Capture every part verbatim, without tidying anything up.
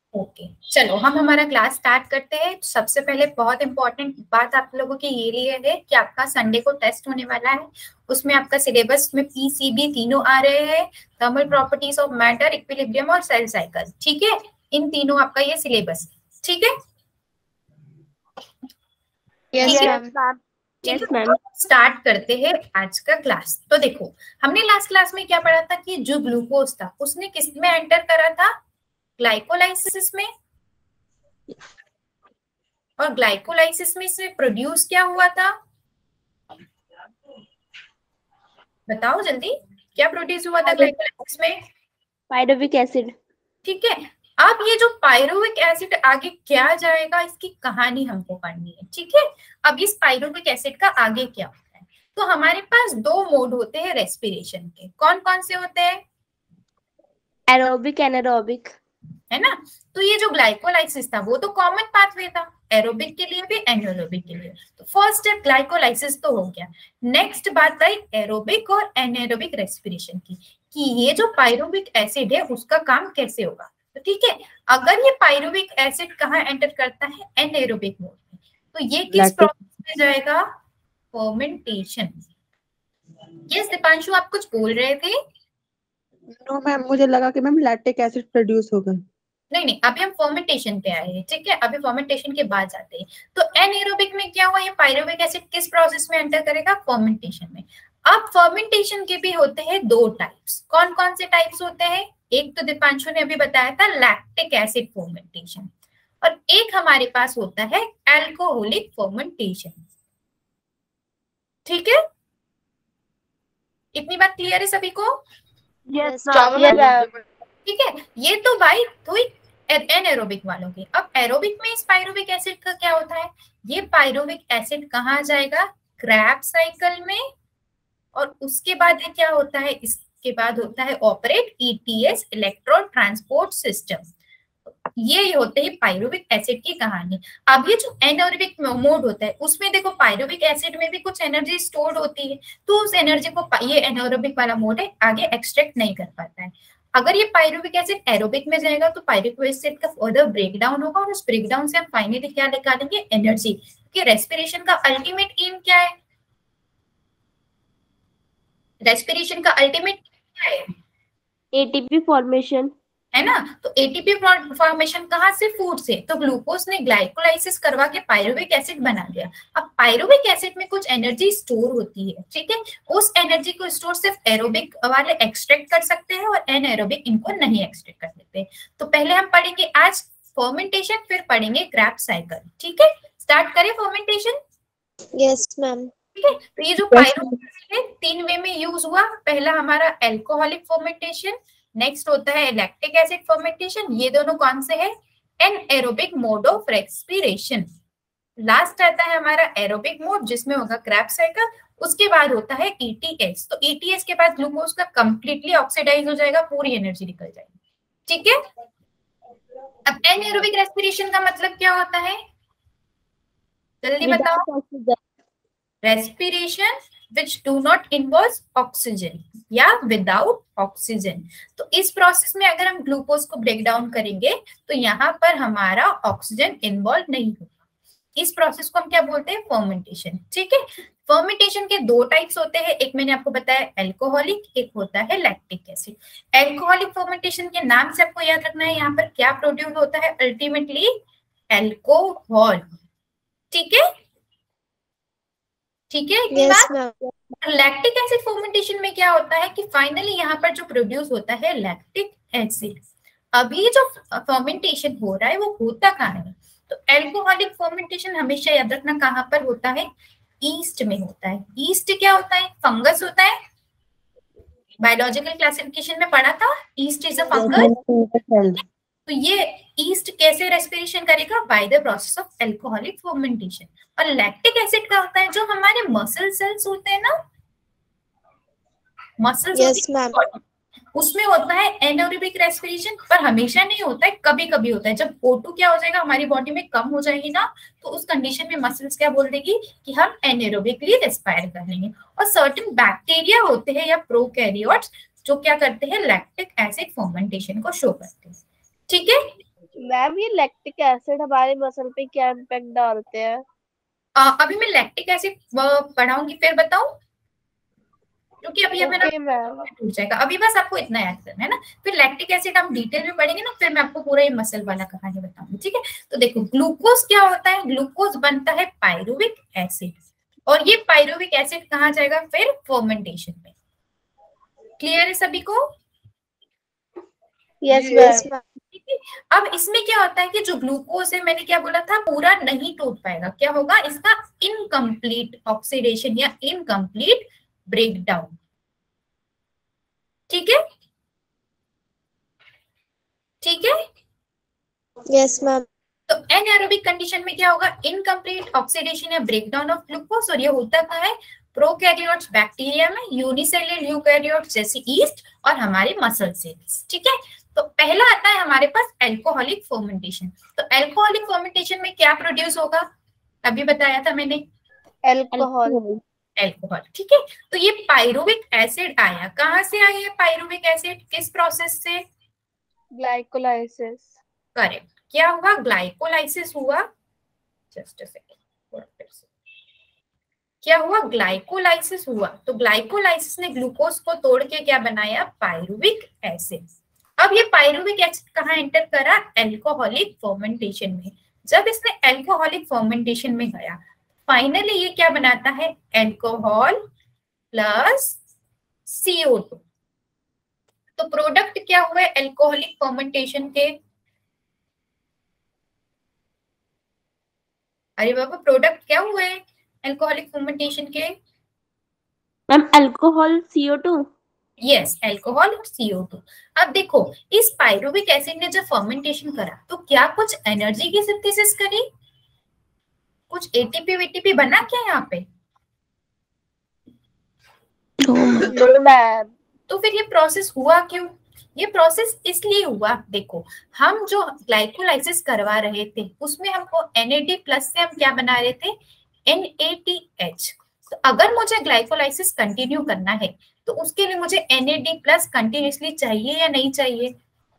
Okay okay. चलो हम हमारा क्लास स्टार्ट करते हैं। सबसे पहले बहुत इंपॉर्टेंट बात आप लोगों के ये लिए है कि आपका संडे को टेस्ट होने वाला है। उसमें आपका सिलेबस में पीसीबी तीनों आ रहे हैं, thermal properties of matter, equilibrium और सेल साइकिल। ठीक है, इन तीनों आपका ये सिलेबस। ठीक है, यस मैम। ठीक है, तो स्टार्ट करते हैं आज का क्लास। तो देखो, हमने लास्ट क्लास में क्या पढ़ा था कि जो ग्लूकोज था उसने किस में एंटर करा था, ग्लाइकोलाइसिस में। और ग्लाइकोलाइसिस में से प्रोड्यूस क्या हुआ था, बताओ जल्दी, क्या प्रोड्यूस हुआ था ग्लाइकोलाइसिस में? Pyruvic acid. ठीक है, अब ये जो पायरुविक एसिड आगे क्या जाएगा इसकी कहानी हमको पढ़नी है। ठीक है, अब इस पायरुविक एसिड का आगे क्या होता है? तो हमारे पास दो मोड होते हैं रेस्पिरेशन के। कौन कौन से होते हैं? एरोबिक, एनारोबिक, है ना। तो ये जो ग्लाइकोलाइसिस था वो तो कॉमन पाथवे था, एरोबिक के लिए भी एनारोबिक के लिए। तो फर्स्ट स्टेप ग्लाइकोलाइसिस तो हो गया। नेक्स्ट बात आई एरोबिक और एनारोबिक रेस्पिरेशन की, कि ये जो पायरुविक एसिड है उसका काम कैसे होगा। तो ठीक है, अगर ये पायरुविक एसिड कहाँ एंटर करता है, एनारोबिक मोड में, तो ये किस प्रोसेस में जाएगा, फर्मेंटेशन। यस दीपांशु, आप कुछ बोल रहे थे? नो मैम, मुझे लगा कि मैम लैक्टिक एसिड प्रोड्यूस होगा। नहीं नहीं, अभी हम फर्मेंटेशन पे आए हैं। ठीक है, अभी फर्मेंटेशन के बाद जाते हैं। तो एनएरोबिक में क्या हुआ, ये पायरुविक एसिड किस प्रोसेस में एंटर करेगा, फर्मेंटेशन में। अब फर्मेंटेशन के भी होते हैं दो टाइप्स। कौन कौन से टाइप्स होते हैं? एक तो दीपांशु ने अभी बताया था लैक्टिक एसिड फर्मेंटेशन, और एक हमारे पास होता है एल्कोहलिक फर्मेंटेशन। ठीक है, इतनी बात क्लियर है सभी को? यस ठीक है, ये तो भाई हुई एनएरोबिक वालों की। अब एरोबिक में इस पायरुविक एसिड का क्या होता है, ये पायरुविक एसिड कहाँ जाएगा, क्रैब साइकिल में। और उसके बाद ये क्या होता है, इसके बाद होता है operate ETS, electron transport system. ये होते हैं पायरुविक एसिड की कहानी। अब ये जो एनएरोबिक मोड होता है उसमें देखो पायरुविक एसिड में भी कुछ एनर्जी स्टोर्ड होती है, तो उस एनर्जी को ये एनएरोबिक वाला मोड है आगे एक्सट्रैक्ट नहीं कर पाता है। अगर ये पायरुविक एसिड एरोबिक में जाएगा तो पायरुविक एसिड का फर्दर ब्रेकडाउन होगा, और उस ब्रेकडाउन से हम फाइनली क्या निकालेंगे, एनर्जी। कि रेस्पिरेशन का अल्टीमेट एम क्या है, रेस्पिरेशन का अल्टीमेट क्या है, एटीपी फॉर्मेशन, है ना। तो एटीपी फॉर्मेशन कहाँ से, फूड से। तो ग्लूकोज ने ग्लाइकोलाइसिस करवा के पायरुविक एसिड बना दिया। अब पायरुविक एसिड में कुछ एनर्जी स्टोर होती है, ठीक है। उस एनर्जी को स्टोर सिर्फ एरोबिक वाले एक्सट्रैक्ट कर सकते हैं, और एनएरोबिक इनको नहीं एक्सट्रैक्ट कर सकते। तो पहले हम पढ़ेंगे आज फर्मेंटेशन, फिर पढ़ेंगे क्रैब साइकिल। ठीक है, स्टार्ट करें फर्मेंटेशन। Yes ma'am. ठीक है, तो ये जो पायरुविक एसिड है तीन वे में यूज हुआ। पहला हमारा एल्कोहलिक फर्मेंटेशन, नेक्स्ट होता है लैक्टिक एसिड फर्मेंटेशन। ये दोनों कौन से हैं, anaerobic mode of respiration. Last आता है हमारा एरोबिक मोड जिसमें होगा क्रैब साइकिल। उसके बाद होता है ईटीएस। तो ईटीएस के बाद ग्लूकोज का कंप्लीटली ऑक्सीडाइज हो जाएगा, पूरी एनर्जी निकल जाएगी। ठीक है, अब एनएरोबिक रेस्पिरेशन का मतलब क्या होता है, जल्दी बताओ। Respiration which do not involve oxygen या विदाउट ऑक्सीजन। तो इस प्रोसेस में अगर हम ग्लूकोज को ब्रेक डाउन करेंगे तो यहाँ पर हमारा ऑक्सीजन इन्वॉल्व नहीं होगा। इस प्रोसेस को हम क्या बोलते हैं, फर्मेंटेशन। ठीक है, फर्मेंटेशन के दो टाइप्स होते हैं, एक मैंने आपको बताया एल्कोहलिक, एक होता है लैक्टिक एसिड। एल्कोहलिक फर्मेंटेशन के नाम से आपको याद रखना है यहाँ पर क्या प्रोड्यूस होता है, अल्टीमेटली एल्कोहल। ठीक है, ठीक है, yes, लैक्टिक एसिड फर्मेंटेशन में क्या होता है कि फाइनली यहाँ पर जो प्रोड्यूस होता है लैक्टिक एसिड। अभी जो फर्मेंटेशन हो रहा है वो होता कहाँ है, तो एल्कोहलिक फर्मेंटेशन हमेशा याद रखना कहाँ पर होता है, ईस्ट में होता है। ईस्ट क्या होता है, फंगस होता है। बायोलॉजिकल क्लासिफिकेशन में पढ़ा था, ईस्ट इज अ फंगस। तो ये ईस्ट कैसे रेस्पिरेशन करेगा, by the process of alcoholic fermentation. और लैक्टिक एसिड का होता है जो हमारे मसल सेल्स होते हैं ना, मसल्स yes, होती उसमें होता है एनएरोबिक रेस्पिरेशन, पर हमेशा नहीं होता है, कभी कभी होता है। जब ओ टू क्या हो जाएगा हमारी बॉडी में कम हो जाएगी ना, तो उस कंडीशन में मसल्स क्या बोल देगी कि हम एनएरोबिकली रेस्पायर कर लेंगे। और सर्टेन बैक्टीरिया होते हैं या प्रोकैरियोट्स जो क्या करते हैं, लैक्टिक एसिड फर्मेंटेशन को शो करते हैं। ठीक है, मैम ये लैक्टिक एसिड हमारे मसल पे क्या इम्पैक्ट डालते हैं? आ, अभी मैं लैक्टिक एसिड पढ़ाऊंगी फिर बताऊं, क्योंकि अभी मेरा ओके मैम। टूट जाएगा। अभी बस आपको इतना याद करना है ना, फिर लैक्टिक एसिड हम डिटेल में पढ़ेंगे ना, फिर मैं आपको पूरा ये मसल वाला कहानी बताऊंगी, ठीक है। तो देखो ग्लूकोज क्या होता है, ग्लूकोज बनता है पायरुविक एसिड, और ये पायरुविक एसिड कहाँ जाएगा फिर फर्मेंटेशन में। क्लियर है सभी को? Yes ma'am. ठीक है। अब इसमें क्या होता है कि जो ग्लूकोज है, मैंने क्या बोला था, पूरा नहीं टूट पाएगा, क्या होगा इसका इनकम्प्लीट ऑक्सीडेशन या इनकम्प्लीट ब्रेकडाउन, ठीक है, ठीक है। Yes ma'am. तो एनारोबिक कंडीशन में क्या होगा, इनकम्प्लीट ऑक्सीडेशन या ब्रेकडाउन ऑफ ग्लूकोज, और ये होता क्या है प्रोकैरियोट्स बैक्टीरिया में, यूनिसेलुलर यूकैरियोट्स जैसे ईस्ट और हमारे मसल सेल्स, ठीक है। तो पहला आता है हमारे पास एल्कोहलिक फर्मेंटेशन। तो एल्कोहलिक फर्मेंटेशन में क्या प्रोड्यूस होगा, अभी बताया था मैंने, एल्कोहल। एल्कोहल, ठीक है। तो ये पायरुविक एसिड आया, कहाँ से आया है पायरुविक एसिड, किस प्रोसेस से, ग्लाइकोलाइसिस। करेक्ट। क्या हुआ, ग्लाइकोलाइसिस हुआ, जस्ट अ सेकंड, क्या हुआ, ग्लाइकोलाइसिस हुआ। तो ग्लाइकोलाइसिस ने ग्लूकोज को तोड़ के क्या बनाया, पायरुविक एसिड। अब ये पायरुविक एसिड कहाँ एंटर करा, एल्कोहलिक फर्मेंटेशन में। जब इसने एल्कोहलिक फर्मेंटेशन में गया, फाइनली ये क्या बनाता है, alcohol plus C O two. तो प्रोडक्ट क्या हुए एल्कोहलिक फर्मेंटेशन के, अरे बाबा प्रोडक्ट क्या हुए एल्कोहलिक फर्मेंटेशन के, ma'am alcohol C O two. Yes, alcohol और सी ओ टू। अब देखो इस पायरुविक एसिड ने जब फर्मेंटेशन करा तो क्या कुछ एनर्जी की सिंथेसिस करी, कुछ एटीपी वीटीपी बना क्या यहाँ पे, नो मैम। तो फिर ये प्रोसेस हुआ क्यों, ये प्रोसेस इसलिए हुआ, देखो हम जो ग्लाइकोलाइसिस करवा रहे थे उसमें हमको एन ए डी प्लस से हम क्या बना रहे थे, एन ए टी एच। तो अगर मुझे ग्लाइकोलाइसिस कंटिन्यू करना है तो उसके लिए मुझे N A D plus continuously चाहिए या नहीं चाहिए,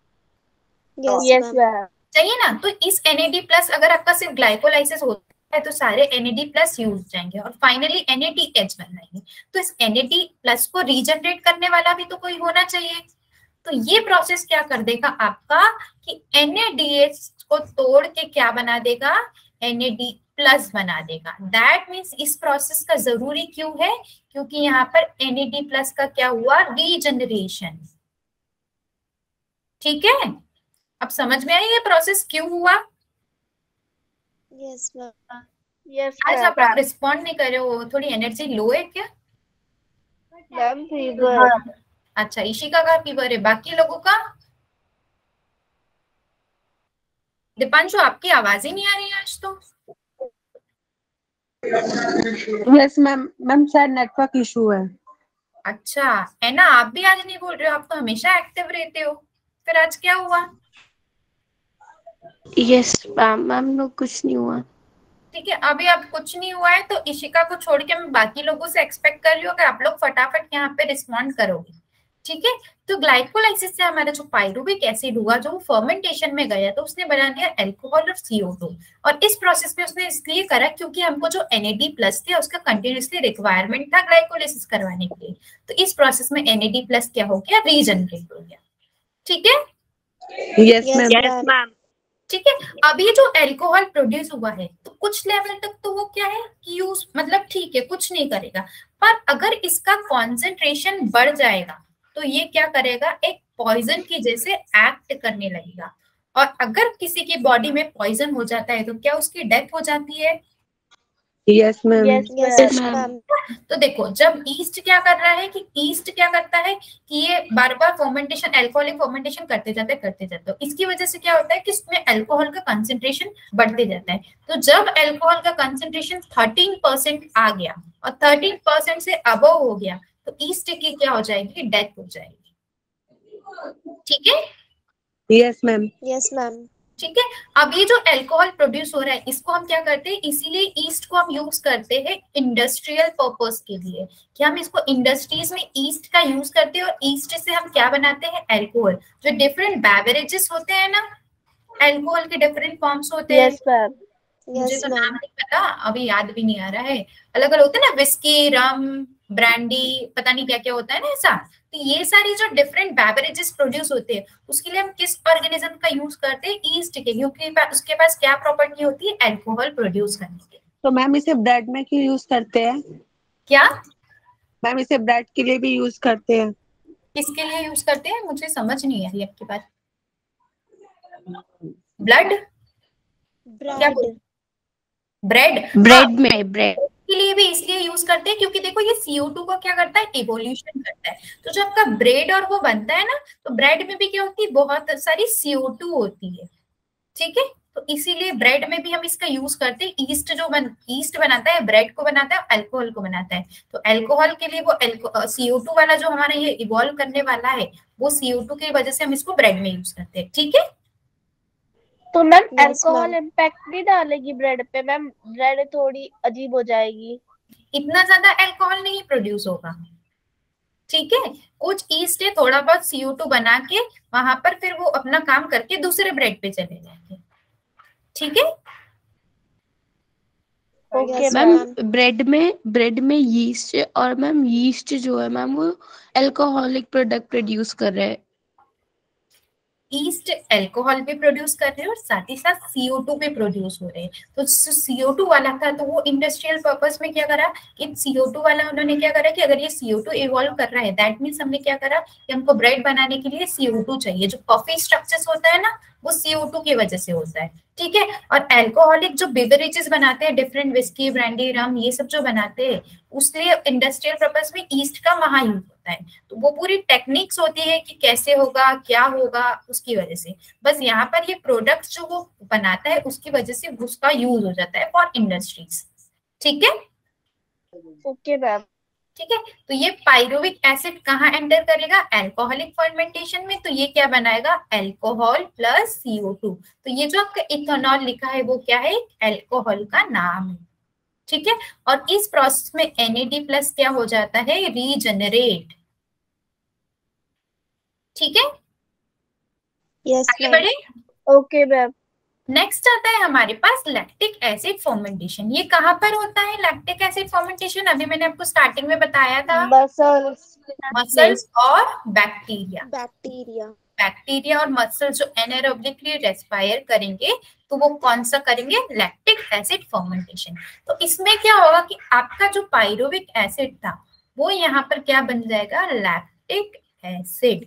यस मैम। चाहिए ना। तो इस एन ए डी प्लस अगर आपका सिर्फ ग्लाइकोलाइसिस होता है तो सारे N A D plus use जाएंगे और finally N A D H बनाएंगे। तो इस एन ए डी प्लस को रीजनरेट करने वाला भी तो कोई होना चाहिए। तो ये प्रोसेस क्या कर देगा आपका कि एन ए डी एच को तोड़ के क्या बना देगा, एन ए डी प्लस बना देगा। दैट मीन्स इस प्रोसेस का जरूरी क्यों है, क्योंकि यहाँ पर एन ए डी प्लस का क्या हुआ, रीजनरेशन, ठीक है। अब समझ में आई ये प्रोसेस क्यों हुआ। Yes ma'am. यस आज आप लोग रिस्पॉन्ड नहीं कर रहे हो, थोड़ी एनर्जी लो है क्या, मैम फीवर। अच्छा इशिका का फीवर है, बाकी लोगों का, दीपांशु आपकी आवाज ही नहीं आ रही है आज तो। यस मैम, मैम शायद नेटवर्क इशू है। अच्छा है ना, आप भी आज नहीं बोल रहे हो, आप तो हमेशा एक्टिव रहते हो, फिर आज क्या हुआ। यस मैम, मैम नो कुछ नहीं हुआ। ठीक है, अभी अब कुछ नहीं हुआ है तो इशिका को छोड़ के मैं बाकी लोगों से एक्सपेक्ट कर रही हूँ कि आप लोग फटाफट यहाँ पे रिस्पॉन्ड करोगे, ठीक है। तो ग्लाइकोलाइसिस से हमारा जो पायरुविक एसिड हुआ जो फर्मेंटेशन में गया तो उसने बना दिया अल्कोहल और सी ओ टू। और इस प्रोसेस में उसने इसलिए करा क्योंकि हमको जो एन ए डी प्लस थे उसका कंटिन्यूसली रिक्वायरमेंट था ग्लाइकोलाइसिस करवाने के लिए। तो इस प्रोसेस में एन ए डी प्लस क्या हो गया, रीजनरेट हो गया, ठीक है। Yes ma'am. ठीक है, अभी जो अल्कोहल प्रोड्यूस हुआ है तो कुछ लेवल तक तो वो क्या है कि यूज मतलब ठीक है कुछ नहीं करेगा, पर अगर इसका कॉन्सेंट्रेशन बढ़ जाएगा तो ये क्या करेगा, एक पॉइजन की जैसे एक्ट करने लगेगा। और अगर किसी की बॉडी में पॉइजन हो जाता है तो क्या उसकी डेथ हो जाती है। Yes ma'am. Yes ma'am. तो देखो जब ईस्ट क्या कर रहा है कि ईस्ट क्या करता है कि ये बार बार फर्मेंटेशन अल्कोहलिक फर्मेंटेशन करते जाते करते जाते इसकी वजह से क्या होता है कि इसमें अल्कोहल का कंसंट्रेशन बढ़ते जाता है। तो जब अल्कोहल का कंसंट्रेशन थर्टीन परसेंट आ गया और थर्टीन परसेंट से अबव हो गया तो ईस्ट की क्या हो जाएगी, डेथ हो जाएगी, ठीक है। Yes ma'am. Yes ma'am. ठीक है, अब ये जो अल्कोहल प्रोड्यूस हो रहा है इसको हम क्या करते हैं, इसीलिए ईस्ट को हम यूज करते हैं इंडस्ट्रियल पर्पस के लिए, कि हम इसको इंडस्ट्रीज में ईस्ट का यूज करते हैं और ईस्ट से हम क्या बनाते हैं, अल्कोहल। जो डिफरेंट बेवरेजेस होते हैं ना, अल्कोहल के डिफरेंट फॉर्म्स होते हैं। Yes ma'am. मुझे यस तो मैम। नाम नहीं पता, अभी याद भी नहीं आ रहा है। अलग अलग होते हैं ना, विस्की, रम, ब्रांडी, पता नहीं क्या क्या होता है ना ऐसा। तो ये सारी जो डिफरेंट बेवरेजेस प्रोड्यूस होते हैं, उसके लिए हम किस ऑर्गेनिज्म का यूज करते हैं? ईस्ट के, क्योंकि उसके पास क्या प्रॉपर्टी होती है? अल्कोहल प्रोड्यूस करने की। तो मैम इसे ब्रेड में क्यों यूज करते हैं? क्या? मैम इसे ब्रेड के लिए भी यूज करते हैं। किसके लिए यूज करते हैं? मुझे समझ नहीं आ रही आपकी बात। ब्लड? क्या ब्रेड। बोल? ब्रेड? हाँ, ब्रेड में ब्रेड के लिए भी इसलिए यूज करते हैं क्योंकि देखो ये सी ओ टू को क्या करता है? इवोल्यूशन करता है। तो जब आपका ब्रेड और वो बनता है ना, तो ब्रेड में भी क्या होती है? बहुत सारी सी ओ टू होती है। ठीक है, तो इसीलिए ब्रेड में भी हम इसका यूज करते हैं। ईस्ट जो बन ईस्ट बनाता है, ब्रेड को बनाता है, अल्कोहल को बनाता है। तो अल्कोहल के लिए वो सी ओ टू वाला जो हमारा ये इवॉल्व करने वाला है, वो सी ओ टू की वजह से हम इसको ब्रेड में यूज करते हैं। ठीक है, तो ma'am Yes, alcohol ma'am. Impact नहीं डालेगी ब्रेड पे मैम? ब्रेड थोड़ी अजीब हो जाएगी। इतना ज्यादा अल्कोहल नहीं प्रोड्यूस होगा। ठीक है, कुछ ईस्ट है, थोड़ा बहुत सी ओ टू बना के वहां पर फिर वो अपना काम करके दूसरे ब्रेड पे चले जाएंगे। ठीक है, okay Yes, ma'am. Ma'am bread में ब्रेड में यीस्ट और मैम यीस्ट जो है मैम वो अल्कोहलिक प्रोडक्ट प्रोड्यूस कर रहे हैं। ईस्ट अल्कोहल भी प्रोड्यूस कर रहे हैं और साथ ही साथ सी ओ टू भी प्रोड्यूस हो रहे हैं। तो सी ओ टू वाला था, तो वो इंडस्ट्रियल पर्पस में क्या करा कि सी ओ टू वाला उन्होंने क्या करा कि अगर ये सी ओ टू इवॉल्व कर रहा है, दैट मीन्स हमने क्या करा कि हमको ब्रेड बनाने के लिए सी ओ टू चाहिए। जो कॉफी स्ट्रक्चर्स होता है ना, वो सी ओ टू की वजह से होता है। ठीक है, और अल्कोहलिक जो बेवरेजेस बनाते हैं, डिफरेंट विस्की, ब्रांडी, रम, ये सब जो बनाते हैं, उसलिए इंडस्ट्रियल पर्पस में ईस्ट का वहां यूज होता है। तो वो पूरी टेक्निक्स होती है कि कैसे होगा, क्या होगा, उसकी वजह से। बस यहाँ पर ये प्रोडक्ट जो वो बनाता है उसकी वजह से उसका यूज हो जाता है फॉर इंडस्ट्रीज। ठीक है, ओके मैम। ठीक है। तो ये पाइरुविक एसिड कहाँ एंटर करेगा? अल्कोहलिक फर्मेंटेशन में। तो ये क्या बनाएगा? Alcohol plus C O two. तो ये जो आपका इथेनॉल लिखा है वो क्या है? अल्कोहल का नाम है। ठीक है, और इस प्रोसेस में एन ए डी प्लस क्या हो जाता है? रीजनरेट। ठीक है, यस आगे मैम। बढ़े। Okay ma'am. नेक्स्ट आता है हमारे पास लैक्टिक एसिड फर्मेंटेशन। ये कहाँ पर होता है लैक्टिक एसिड फर्मेंटेशन? अभी मैंने आपको स्टार्टिंग में बताया था, मसल्स मसल्स और बैक्टीरिया। बैक्टीरिया। बैक्टीरिया और मसल्स जो एनारोबिकली रेस्पायर करेंगे, तो वो कौन सा करेंगे? Lactic acid fermentation. तो इसमें क्या होगा कि आपका जो पाइरुविक एसिड था वो यहाँ पर क्या बन जाएगा? Lactic acid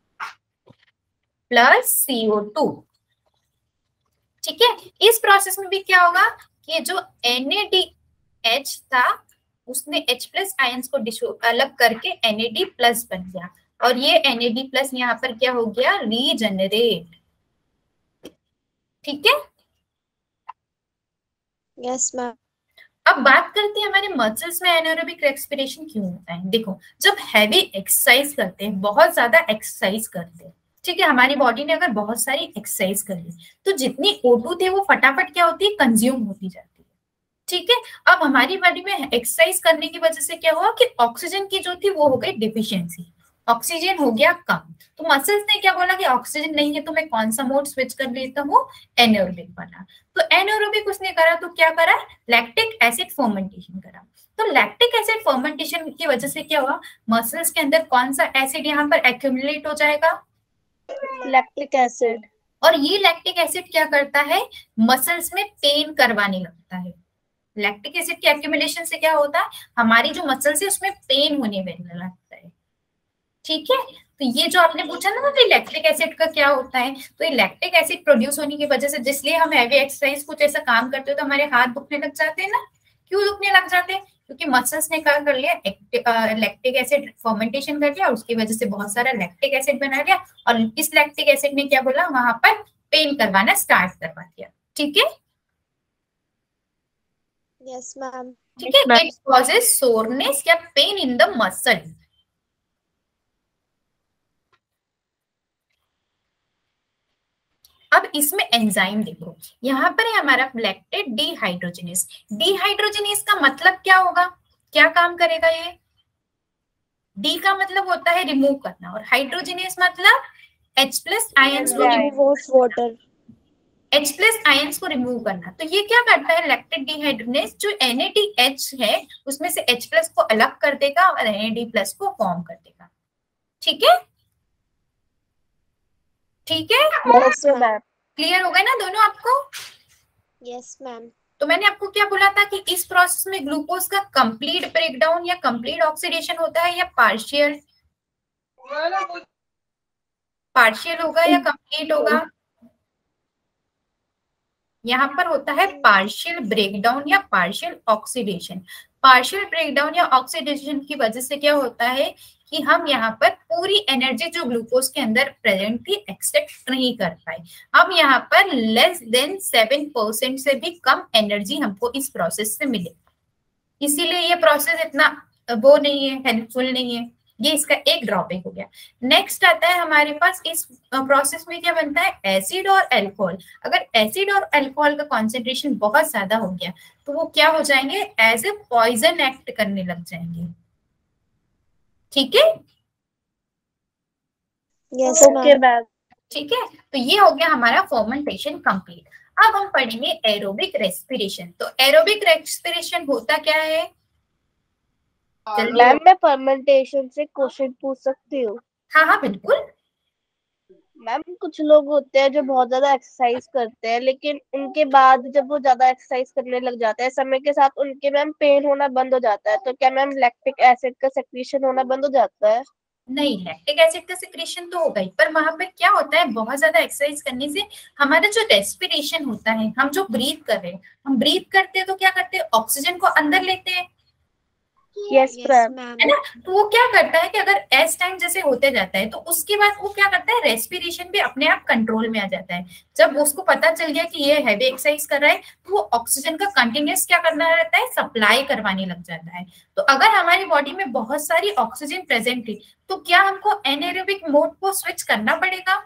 plus C O two. ठीक है, इस प्रोसेस में भी क्या होगा कि जो एन ए डी एच था उसने H प्लस आयंस को अलग करके एन ए डी प्लस बन गया, और ये एन ए डी प्लस यहाँ पर क्या हो गया? रीजनरेट। ठीक है, यस मैम। अब बात करते हैं हमारे मसल्स में एनारोबिक रेस्पिरेशन क्यों होता है। देखो, जब हैवी एक्सरसाइज करते हैं, बहुत ज्यादा एक्सरसाइज करते हैं, ठीक है, हमारी बॉडी ने अगर बहुत सारी एक्सरसाइज कर ली, तो जितनी ओ टू थी वो फटाफट क्या होती है? कंज्यूम होती जाती है। ठीक है, अब हमारी बॉडी में एक्सरसाइज करने की वजह से क्या हुआ कि ऑक्सीजन की जो थी वो हो गई डिफिशियंसी, ऑक्सीजन हो गया कम। तो मसल्स ने क्या बोला कि ऑक्सीजन नहीं है तो मैं कौन सा मोड स्विच कर लेता हूँ? एनारोबिक वाला। तो एनारोबिक उसने करा तो क्या करा? लैक्टिक एसिड फर्मेंटेशन करा। तो लैक्टिक एसिड फर्मेंटेशन की वजह से क्या हुआ? मसल्स के अंदर कौन सा एसिड यहाँ पर एक्यूमुलेट हो जाएगा? Lactic acid. और ये लैक्टिक एसिड क्या करता है? मसल्स में पेन करवाने लगता है। लैक्टिक एसिड के एक्यूमुलेशन से क्या होता है? हमारी जो मसल्स है उसमें पेन होने लगता है। ठीक है, तो ये जो आपने पूछा ना कि लैक्टिक एसिड का क्या होता है, तो ये लैक्टिक एसिड प्रोड्यूस होने की वजह से, जिसलिए हम हैवी एक्सरसाइज कुछ ऐसा काम करते हो तो हमारे हाथ दुखने लग जाते हैं ना। क्यों दुखने लग जाते हैं? क्योंकि मसल्स ने क्या कर लिया? लैक्टिक एसिड फर्मेंटेशन कर लिया, उसकी वजह से बहुत सारा लैक्टिक एसिड बना लिया, और इस लैक्टिक एसिड ने क्या बोला? वहां पर पेन करवाना स्टार्ट करवा दिया। ठीक है, यस मैम। ठीक है, इट कॉजेस सोरनेस या पेन इन द मसल। अब इसमें एंजाइम देखो, यहाँ पर है हमारा लैक्टेट डिहाइड्रोजिनेस। डिहाइड्रोजिनेस का मतलब क्या होगा? क्या काम करेगा ये? डी का मतलब होता है रिमूव करना, और हाइड्रोजिनेस मतलब H प्लस आयंस को remove. Water. H plus ions को रिमूव करना। तो ये क्या करता है, लैक्टिक डिहाइड्रोजनेज जो एन ए डी एच है उसमें से H प्लस को अलग कर देगा और एन ए डी प्लस को फॉर्म कर देगा। ठीक है, ठीक है, यस मैम। क्लियर हो गए ना दोनों आपको? Yes ma'am. तो मैंने आपको क्या बोला था कि इस प्रोसेस में ग्लूकोज का कंप्लीट ब्रेकडाउन या कंप्लीट ऑक्सीडेशन होता है या पार्शियल, पार्शियल होगा या कंप्लीट होगा? यहाँ पर होता है पार्शियल ब्रेकडाउन या पार्शियल ऑक्सीडेशन। पार्शियल ब्रेकडाउन या ऑक्सीडेशन की वजह से क्या होता है कि हम यहाँ पर पूरी एनर्जी जो ग्लूकोज के अंदर प्रेजेंट थी एक्सेप्ट नहीं कर पाए। अब यहाँ पर लेस देन सेवन परसेंट से भी कम एनर्जी हमको इस प्रोसेस से मिले, इसीलिए ये प्रोसेस इतना वो नहीं है, हेल्पफुल नहीं है। ये इसका एक ड्रॉबैक हो गया। नेक्स्ट आता है हमारे पास इस प्रोसेस में क्या बनता है, एसिड और अल्कोहल। अगर एसिड और अल्कोहल का कॉन्सेंट्रेशन बहुत ज्यादा हो गया तो वो क्या हो जाएंगे, एज ए पॉइजन एक्ट करने लग जाएंगे। ठीक है, यस मैम। ठीक है, तो ये हो गया हमारा फर्मेंटेशन कंप्लीट। अब हम पढ़ेंगे एरोबिक रेस्पिरेशन। तो एरोबिक रेस्पिरेशन होता क्या है? मैम मैं फर्मेंटेशन से क्वेश्चन पूछ सकती हूँ? हाँ हाँ बिल्कुल। मैम कुछ लोग होते हैं जो बहुत ज्यादा एक्सरसाइज करते हैं, लेकिन उनके बाद जब वो ज्यादा एक्सरसाइज करने लग जाते हैं समय के साथ उनके मैम पेन होना बंद हो जाता है, तो क्या मैम लैक्टिक एसिड का सेक्रीशन होना बंद हो जाता है? नहीं, लैक्टिक एसिड का सिक्रेशन तो होगा ही, पर वहां पर क्या होता है, बहुत ज्यादा एक्सरसाइज करने से हमारा जो रेस्पिरेशन होता है, हम जो ब्रीथ कर रहे हैं, हम ब्रीथ करते हैं तो क्या करते हैं, ऑक्सीजन को अंदर लेते हैं, यस मैम, है ना। तो वो क्या करता है कि अगर एस टाइम जैसे होते जाता है तो उसके बाद वो क्या करता है, रेस्पिरेशन भी अपने आप कंट्रोल में आ जाता है। जब उसको पता चल गया कि ये हैवी एक्सरसाइज कर रहा है तो वो ऑक्सीजन का कंटिन्यूस क्या करना रहता है, सप्लाई करवाने लग जाता है। तो अगर हमारी बॉडी में बहुत सारी ऑक्सीजन प्रेजेंट है तो क्या हमको एनएरोबिक मोड को स्विच करना पड़ेगा?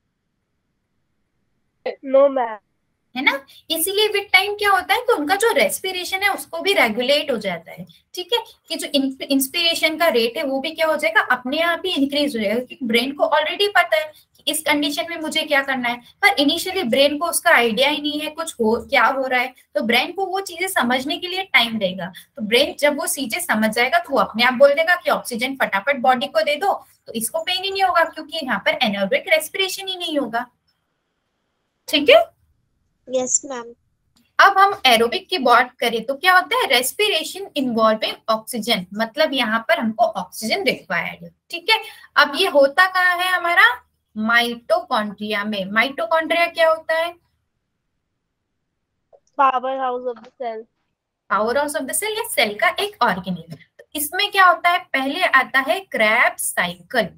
नो मैम, है ना। इसीलिए विद टाइम क्या होता है कि उनका जो रेस्पिरेशन है उसको भी रेगुलेट हो जाता है। ठीक है, कि जो इंस्पिरेशन का रेट है वो भी क्या हो जाएगा, अपने आप ही इंक्रीज हो जाएगा, क्योंकि ब्रेन को ऑलरेडी पता है कि इस कंडीशन में मुझे क्या करना है। पर इनिशियली ब्रेन को उसका आइडिया ही नहीं है कुछ हो क्या हो रहा है, तो ब्रेन को वो चीजें समझने के लिए टाइम देगा। तो ब्रेन जब वो चीजें समझ जाएगा तो वो अपने आप बोल देगा कि ऑक्सीजन फटाफट बॉडी को दे दो, तो इसको पेन ही नहीं होगा क्योंकि यहाँ पर एनर्बिक रेस्पिरेशन ही नहीं होगा। ठीक है। Yes ma'am. अब हम एरोबिक की बात करें तो क्या होता है, रेस्पिरेशन इन्वॉल्विंग ऑक्सीजन, मतलब यहाँ पर हमको ऑक्सीजन रिक्वायर्ड है। ठीक है, अब ये होता कहाँ है हमारा, माइटोकॉन्ड्रिया में। माइटोकॉन्ड्रिया क्या होता है, power house of the cell. Power house of the cell या सेल का एक ऑर्गेनेल। तो इसमें क्या होता है, पहले आता है क्रेब्स साइकिल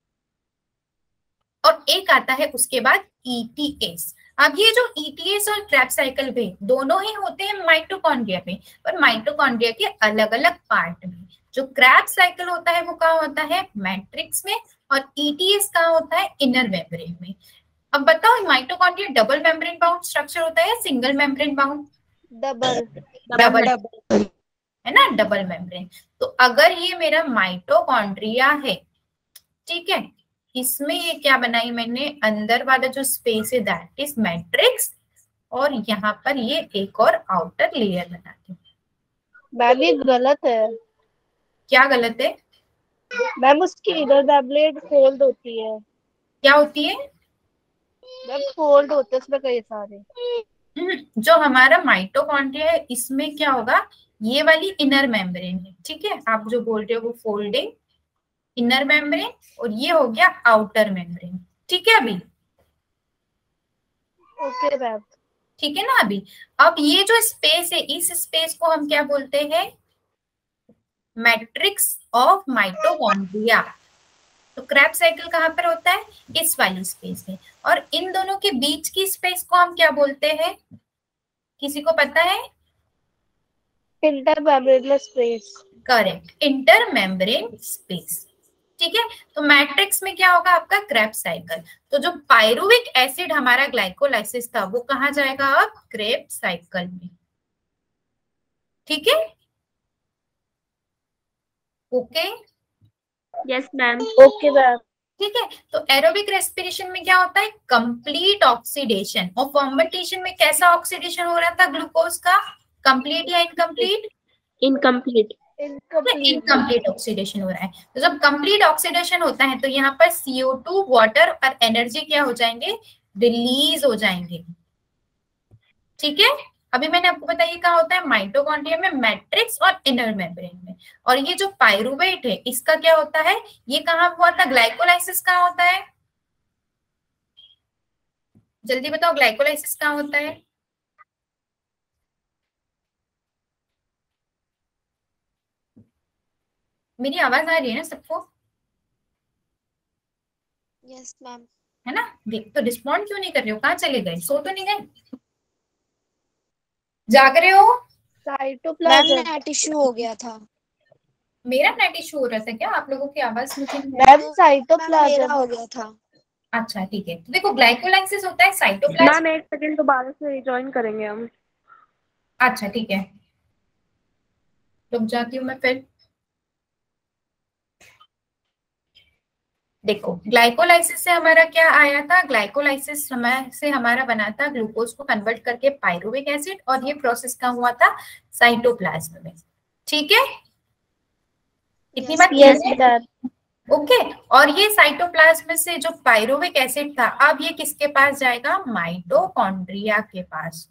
और एक आता है उसके बाद ईटीएस। अब ये जो ईटीएस और क्रेब्स साइकिल भी दोनों ही होते हैं माइटोकॉन्ड्रिया में, पर माइटोकॉन्ड्रिया के अलग अलग पार्ट में। जो क्रेब्स साइकिल होता है वो कहाँ होता है, मैट्रिक्स में, और ईटीएस कहाँ होता है, इनर मेम्ब्रेन में। अब बताओ, mitochondria double membrane bound structure होता है या single membrane bound? Double double, है ना, डबल मेम्ब्रेन। तो अगर ये मेरा माइटोकॉन्ड्रिया है, ठीक है, इसमें ये क्या बनाई मैंने, अंदर वाला जो स्पेस है दैट इज मैट्रिक्स, और यहाँ पर ये एक और आउटर लेयर बना दी। मैम ये गलत है। क्या गलत है? मैम उसकी इनर मेम्ब्रेन फोल्ड होती है। क्या होती है? मैम फोल्ड होते हैं उसमें कई सारे। जो हमारा माइटोकॉन्ड्रिया है इसमें क्या होगा, ये वाली इनर मेम्ब्रेन है। ठीक है, आप जो बोल रहे हो वो फोल्डिंग इनर मेम्ब्रेन, और ये हो गया आउटर मेम्ब्रेन। ठीक है, अभी ओके मैम। ठीक है ना। अभी अब ये जो स्पेस है, इस स्पेस को हम क्या बोलते हैं, मैट्रिक्स ऑफ माइटोकॉन्ड्रिया। तो क्रेब्स साइकिल कहाँ पर होता है, इस वाली स्पेस में, और इन दोनों के बीच की स्पेस को हम क्या बोलते हैं, किसी को पता है? Intermembranal space. Correct, inter membrane space. ठीक है, तो मैट्रिक्स में क्या होगा आपका, क्रेब्स साइकिल। तो जो पायरुविक एसिड हमारा ग्लाइकोलाइसिस था वो कहाँ जाएगा, अब क्रेब्स साइकिल में। ठीक है, okay. Yes ma'am. Okay ma'am. ठीक है, तो एरोबिक रेस्पिरेशन में क्या होता है, कंप्लीट ऑक्सीडेशन, और फर्मेंटेशन में कैसा ऑक्सीडेशन हो रहा था ग्लूकोज का, कंप्लीट या incomplete, incomplete, incomplete. Incomplete oxidation हो रहा है। तो जब कंप्लीट ऑक्सीडेशन होता है तो यहाँ पर सी ओ टू, वाटर और एनर्जी क्या हो जाएंगे, रिलीज हो जाएंगे। ठीक है, अभी मैंने आपको बताया कहाँ होता है, माइटोकॉन्ड्रिया में, मैट्रिक्स और इनर मेम्ब्रेन में। और ये जो पायरुवेट है इसका क्या होता है, ये कहाँ हुआ था, ग्लाइकोलाइसिस कहाँ होता है, जल्दी बताओ ग्लाइकोलाइसिस कहाँ होता है। मेरी आवाज आ रही है ना सबको? Yes ma'am. है ना, देख तो रिस्पॉन्ड क्यों नहीं कर रहे हो, कहाँ चले गए, सो तो नहीं गए, जाग रहे हो? Ma'am cytoplasm. नेट इश्यू हो गया था। मेरा नेट इशू हो रहा था क्या, आप लोगों की आवाज मुझे नहीं- मैम मैम साइटोप्लाज्म। मेरा हो गया था। अच्छा ठीक है, तो देखो ग्लाइकोलाइसिस होता है साइटोप्लाज्म। मैम एक सेकंड दोबारा से रिजॉइन करेंगे हम। अच्छा ठीक है, रुक जाती हूँ मैं फिर। देखो ग्लाइकोलाइसिस से हमारा क्या आया था, ग्लाइकोलाइसिस समय से हमारा बना था ग्लूकोज को कन्वर्ट करके पायरुविक एसिड, और ये प्रोसेस का हुआ था साइटोप्लाज्म में। ठीक है, इतनी बात यस क्लियर है? मैम। ओके, और ये साइटोप्लाज्म से जो पायरुविक एसिड था अब ये किसके पास जाएगा, माइटोकॉन्ड्रिया के पास।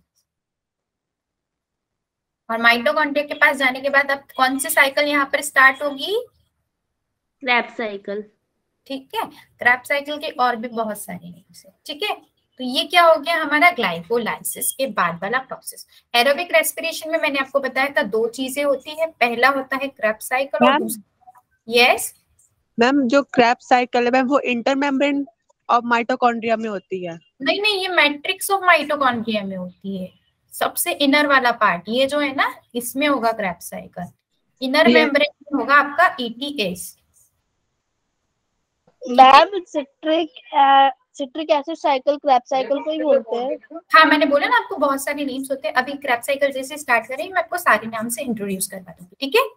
और माइटोकॉन्ड्रिया के पास जाने के बाद अब कौन सी साइकिल यहाँ पर स्टार्ट होगी, क्रैब साइकिल। ठीक है, क्रैब साइकिल के और भी बहुत सारे names हैं। ठीक है, तो ये क्या हो गया हमारा ग्लाइकोलाइसिस के बाद वाला प्रोसेस। एरोबिक रेस्पिरेशन में मैंने आपको बताया था दो चीजें होती है, पहला होता है क्रैब साइकिल और मैम दूसरा, यस मैम जो क्रैब साइकिल है मैम वो इंटर मेम्ब्रेन और माइटोकॉन्ड्रिया में होती है। नहीं नहीं, ये मैट्रिक्स ऑफ माइटोकॉन्ड्रिया में होती है, सबसे इनर वाला पार्ट ये जो है ना, इसमें होगा crab cycle, inner Yes. Membrane में होगा आपका E T S. Ma'am citric citric acid cycle crab cycle को ही बोलते हैं। हाँ मैंने बोला ना आपको बहुत सारे नेम्स होते हैं, अभी क्रैब साइकिल जैसे स्टार्ट करेंगे मैं आपको सारे नाम से इंट्रोड्यूस करवा दूंगी। ठीक है,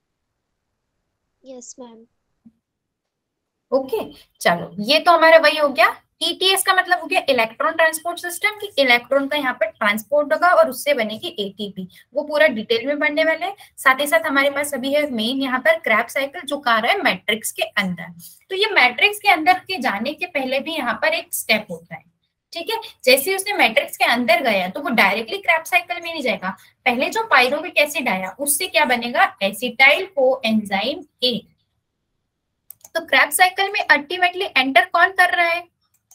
यस मैम। ओके चलो, ये तो हमारा वही हो गया। ई टी एस का मतलब हो गया इलेक्ट्रॉन ट्रांसपोर्ट सिस्टम, कि इलेक्ट्रॉन का यहाँ पर ट्रांसपोर्ट होगा और उससे बनेगी ए टी पी, वो पूरा डिटेल में पढ़ने वाले हैं। साथ ही साथ हमारे पास अभी है मेन यहाँ पर क्रैब साइकिल जो कहाँ रहा है, मैट्रिक्स के अंदर। तो ये मैट्रिक्स के अंदर के जाने के पहले भी यहाँ पर एक स्टेप होता है। ठीक है, जैसे उसने मैट्रिक्स के अंदर गया तो वो डायरेक्टली क्रैब साइकिल में नहीं जाएगा, पहले जो पायरुविक एसिड आया उससे क्या बनेगा, एसिटाइल कोएंजाइम ए। तो क्रैब साइकिल में अल्टीमेटली एंटर कौन कर रहा है,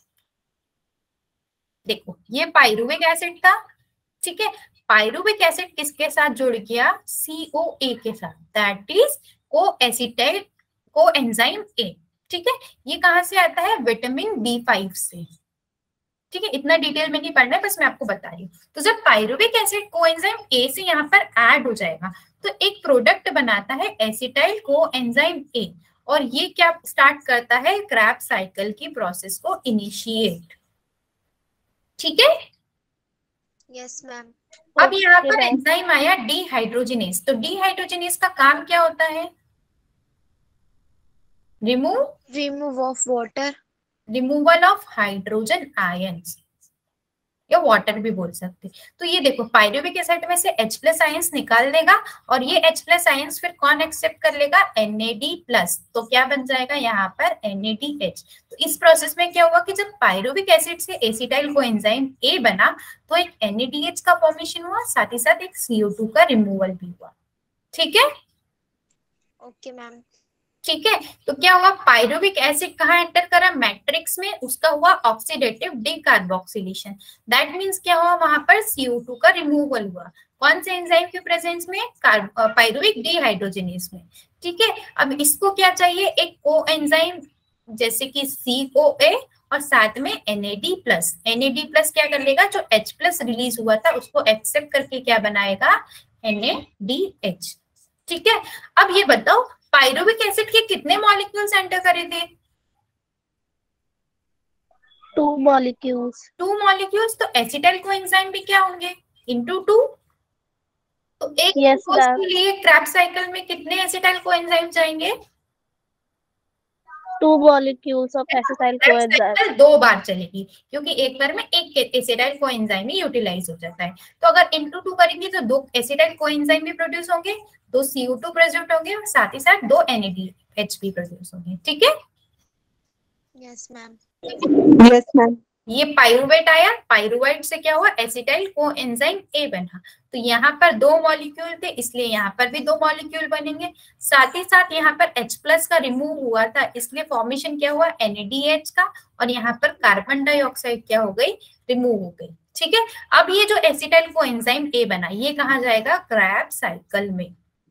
देखो ये पायरुविक एसिड था। ठीक है, पायरुविक एसिड किसके साथ जुड़ गया, सी ओ ए के साथ, दैट इज को एसिटाइल कोएंजाइम ए। ठीक है, ये कहां से आता है, विटामिन बी फाइव से। ठीक है, इतना डिटेल में नहीं पढ़ना है, बस मैं आपको बता रही हूँ। तो जब पायरुविक एसिड कोएंजाइम ए से यहाँ पर ऐड हो जाएगा तो एक प्रोडक्ट बनाता है एसिटाइल कोएंजाइम ए, और ये क्या स्टार्ट करता है, क्रैब साइकिल की प्रोसेस को इनिशिएट। ठीक है, यस मैम। अब यहाँ पर एंजाइम आया डीहाइड्रोजिनेज। तो डीहाइड्रोजिनेज का काम क्या होता है, remove remove of water. Removal of hydrogen ions, या वाटर भी बोल सकते। तो ये देखो पायरुविक एसिड में से H प्लस आयंस निकाल देगा, और ये H प्लस आयंस फिर कौन एक्सेप्ट कर लेगा, एन ए डी प्लस। तो क्या बन जाएगा यहाँ पर एन ए डी एच। तो इस प्रोसेस में क्या हुआ कि जब पायरुविक एसिड से एसिटाइल कोएंजाइम ए बना तो एक एन ए डी एच का फॉर्मेशन हुआ, साथ ही साथ एक सी ओ टू का रिमूवल भी हुआ। ठीक है, ओके मैम। ठीक है, तो क्या हुआ, पायरुविक एसिड कहाँ एंटर करा, मैट्रिक्स में, उसका हुआ ऑक्सीडेटिव डीकार्बोक्सिलेशन। दैट मींस क्या हुआ, वहां पर सी ओ टू का रिमूवल हुआ, कौन से एंजाइम के प्रेजेंस में, पायरुविक डीहाइड्रोजिनेज में। ठीक है, अब इसको क्या चाहिए, एक को एंजाइम जैसे कि सी ओ ए और साथ में N A D plus. N A D plus क्या कर लेगा, जो H प्लस रिलीज हुआ था उसको एक्सेप्ट करके क्या बनाएगा, एन ए डी एच। ठीक है, अब ये बताओ पायरुविक एसिड के कितने मॉलिक्यूल्स एंटर करे थे, टू मॉलिक्यूल्स। Two molecules. तो एसिटाइल कोएंजाइम भी क्या होंगे, इनटू टू। तो एक Yes, ग्लूकोज ma'am. के लिए क्रैब साइकिल में कितने एसिटाइल कोएंजाइम जाएंगे, two molecules of acetyl coenzyme. Cycle दो बार चलेगी क्योंकि एक बार में एक एसिटाइल कोएंजाइम ही यूटिलाइज हो जाता है। तो अगर इनटू टू करेंगे तो दो एसिटाइल कोएंजाइम भी प्रोड्यूस होंगे, दो सी ओ टू प्रोड्यूस होंगे और साथ ही साथ दो एन ए डी एच भी प्रोड्यूस होंगे। ठीक है, यस मैम। Yes ma'am. ये पाइरुवेट आया, पाइरुवेट से क्या हुआ, एसिटाइल कोएंजाइम ए बना। तो यहाँ पर दो मॉलिक्यूल थे इसलिए यहाँ पर भी दो मॉलिक्यूल बनेंगे। साथ ही साथ यहाँ पर H प्लस का रिमूव हुआ था इसलिए फॉर्मेशन क्या हुआ, एन ए डी एच का, और यहाँ पर कार्बन डाइऑक्साइड क्या हो गई, रिमूव हो गई। ठीक है, अब ये जो एसिटाइल कोएंजाइम ए बना ये कहाँ जाएगा, क्रेब्स साइकिल में।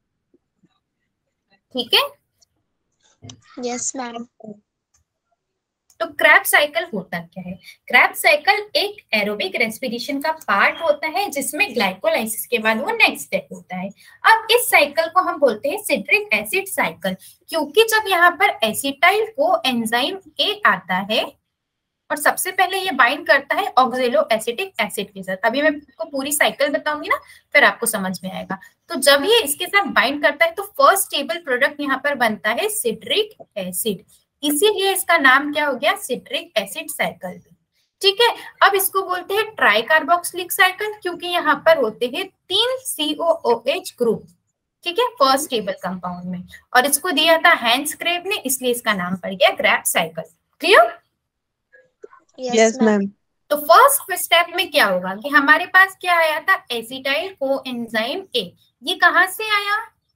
ठीक है, यस मैम। तो क्रेब्स साइकिल होता क्या है, क्रेब्स साइकिल एक एरोबिक रेस्पिरेशन का पार्ट होता है जिसमें ग्लाइकोलाइसिस के बाद वो नेक्स्ट स्टेप होता है। अब इस साइकिल को हम बोलते हैं सिट्रिक एसिड साइकिल, क्योंकि जब यहाँ पर एसिटाइल कोएंजाइम ए आता है और सबसे पहले ये बाइंड करता है ऑक्जेलो एसिटिक एसिड के साथ। अभी मैं आपको पूरी साइकिल बताऊंगी ना, फिर आपको समझ में आएगा। तो जब ये इसके साथ बाइंड करता है तो फर्स्ट स्टेबल प्रोडक्ट यहाँ पर बनता है सिट्रिक एसिड, इसीलिए इसका नाम क्या हो गया, सिट्रिक एसिड साइकिल। ठीक है, अब इसको बोलते हैं ट्राई कार्बोक्सिलिक साइकिल क्योंकि यहाँ पर होते हैं तीन सी ओ ओ एच ग्रुप। ठीक है, फर्स्ट स्टेबल कंपाउंड में, और इसको दिया था हैंस क्रेब ने इसलिए इसका नाम पड़ गया Krebs cycle. Clear? Yes ma'am. तो फर्स्ट स्टेप में क्या होगा कि हमारे पास क्या आया था, एसिटाइल कोएंजाइम ए। ये कहां से आया,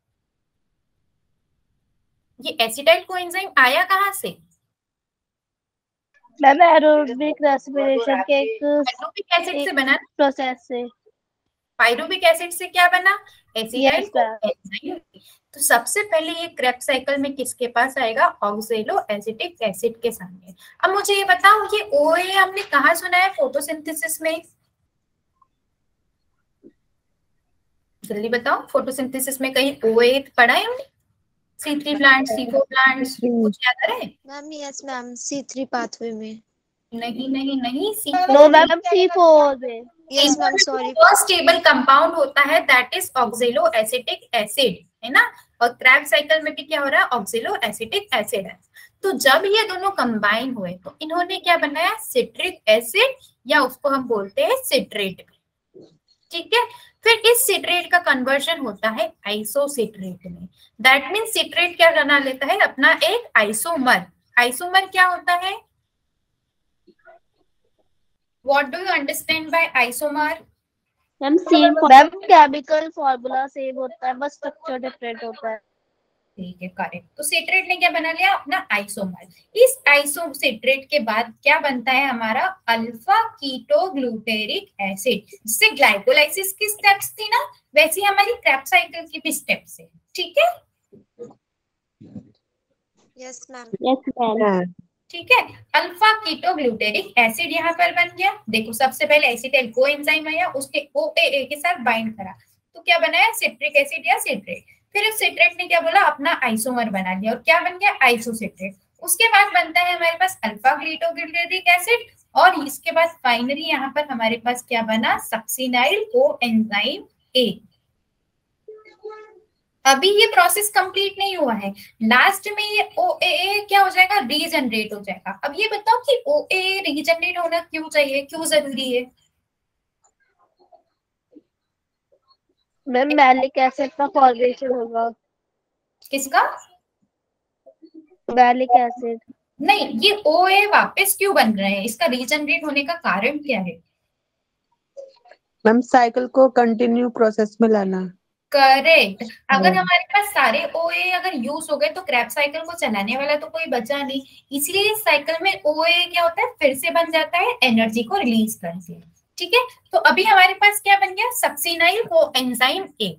ये एसिटाइल कोएंजाइम आया कहां से, मैम एरोबिक रेस्पिरेशन के एक पाइरुविक एसिड से बना, प्रोसेस से। पाइरुविक एसिड से क्या बना, एसिटाइल Yes, ma'am. कोएंजाइम। तो सबसे पहले ये क्रेब्स साइकिल में किसके पास आएगा, ऑक्जेलो एसिटिक एसिड के सामने। अब मुझे ये बताओ, ये ओए हमने कहाँ सुना है फोटोसिंथेसिस में, जल्दी बताओ, फोटोसिंथेसिस में कहीं ओए पढ़ा है हमने, C three plant, C four plant, कुछ याद आ रहा है? Ma'am yes ma'am, C three pathway में। नहीं नहीं नहीं, C no ma'am, C four में। Yes ma'am, sorry. First stable compound होता है that is oxaloacetic acid, है ना, और क्रेब्स साइकिल में भी क्या हो रहा है, ऑक्जेलो एसिटिक एसिड है। तो जब ये दोनों कंबाइन हुए तो इन्होंने क्या बनाया, सिट्रिक एसिड, या उसको हम बोलते हैं सिट्रेट। ठीक है, फिर इस सिट्रेट का कन्वर्जन होता है आइसोसिट्रेट में। दैट मीन्स सिट्रेट क्या बना लेता है, अपना एक आइसोमर। आइसोमर क्या होता है, what do you understand by isomer? Ma'am same ma'am chemical formula same होता है, बस स्ट्रक्चर डिफरेंट होता है। ठीक है, करेक्ट। तो सिट्रेट ने क्या बना लिया, अपना आइसोमर। इस आइसोसिट्रेट के बाद क्या बनता है हमारा, अल्फा कीटोग्लूटेरिक एसिड, जिससे ग्लाइकोलाइसिस की स्टेप्स थी ना, वैसी हमारी क्रेब्स साइकिल की भी स्टेप्स है। ठीक है, यस मैम। Yes ma'am. ठीक है, अल्फा कीटोग्लूटेरिक एसिड यहाँ पर बन गया। देखो सबसे पहले एसिटाइल कोएंजाइम आया, उसके ओ ए ए के साथ बाइंड करा तो क्या बनाया, सिट्रिक एसिड या सिट्रेट। फिर इस सिट्रेट ने क्या बोला, अपना आइसोमर बना लिया और क्या बन गया, आइसोसिट्रेट। उसके बाद बनता है हमारे पास अल्फा कीटोग्लूटेरिक एसिड, और इसके बाद फाइनली यहाँ पर हमारे पास क्या बना, सक्सिनाइल कोएंजाइम ए। अभी ये प्रोसेस कंप्लीट नहीं हुआ है, लास्ट में ये ओ ए ए क्या हो जाएगा, रीजनरेट हो जाएगा। अब ये बताओ कि ओ ए ए रीजनरेट होना क्यों चाहिए, क्यों जरूरी है? मैम मैलिक एसिड का फॉर्मेशन होगा। किसका? Malic acid. नहीं, ये ओ ए वापस क्यों बन रहे हैं, इसका रीजनरेट होने का कारण क्या है? मैम साइकिल को कंटिन्यू प्रोसेस में लाना। करेक्ट। अगर हमारे पास सारे ओए अगर यूज हो गए तो क्रेब्स साइकिल को चलाने वाला तो कोई बचा नहीं, इसलिए इस साइकिल में ओए क्या होता है, फिर से बन जाता है एनर्जी को रिलीज करके। ठीक है, तो अभी हमारे पास क्या बन गया, succinyl coenzyme A.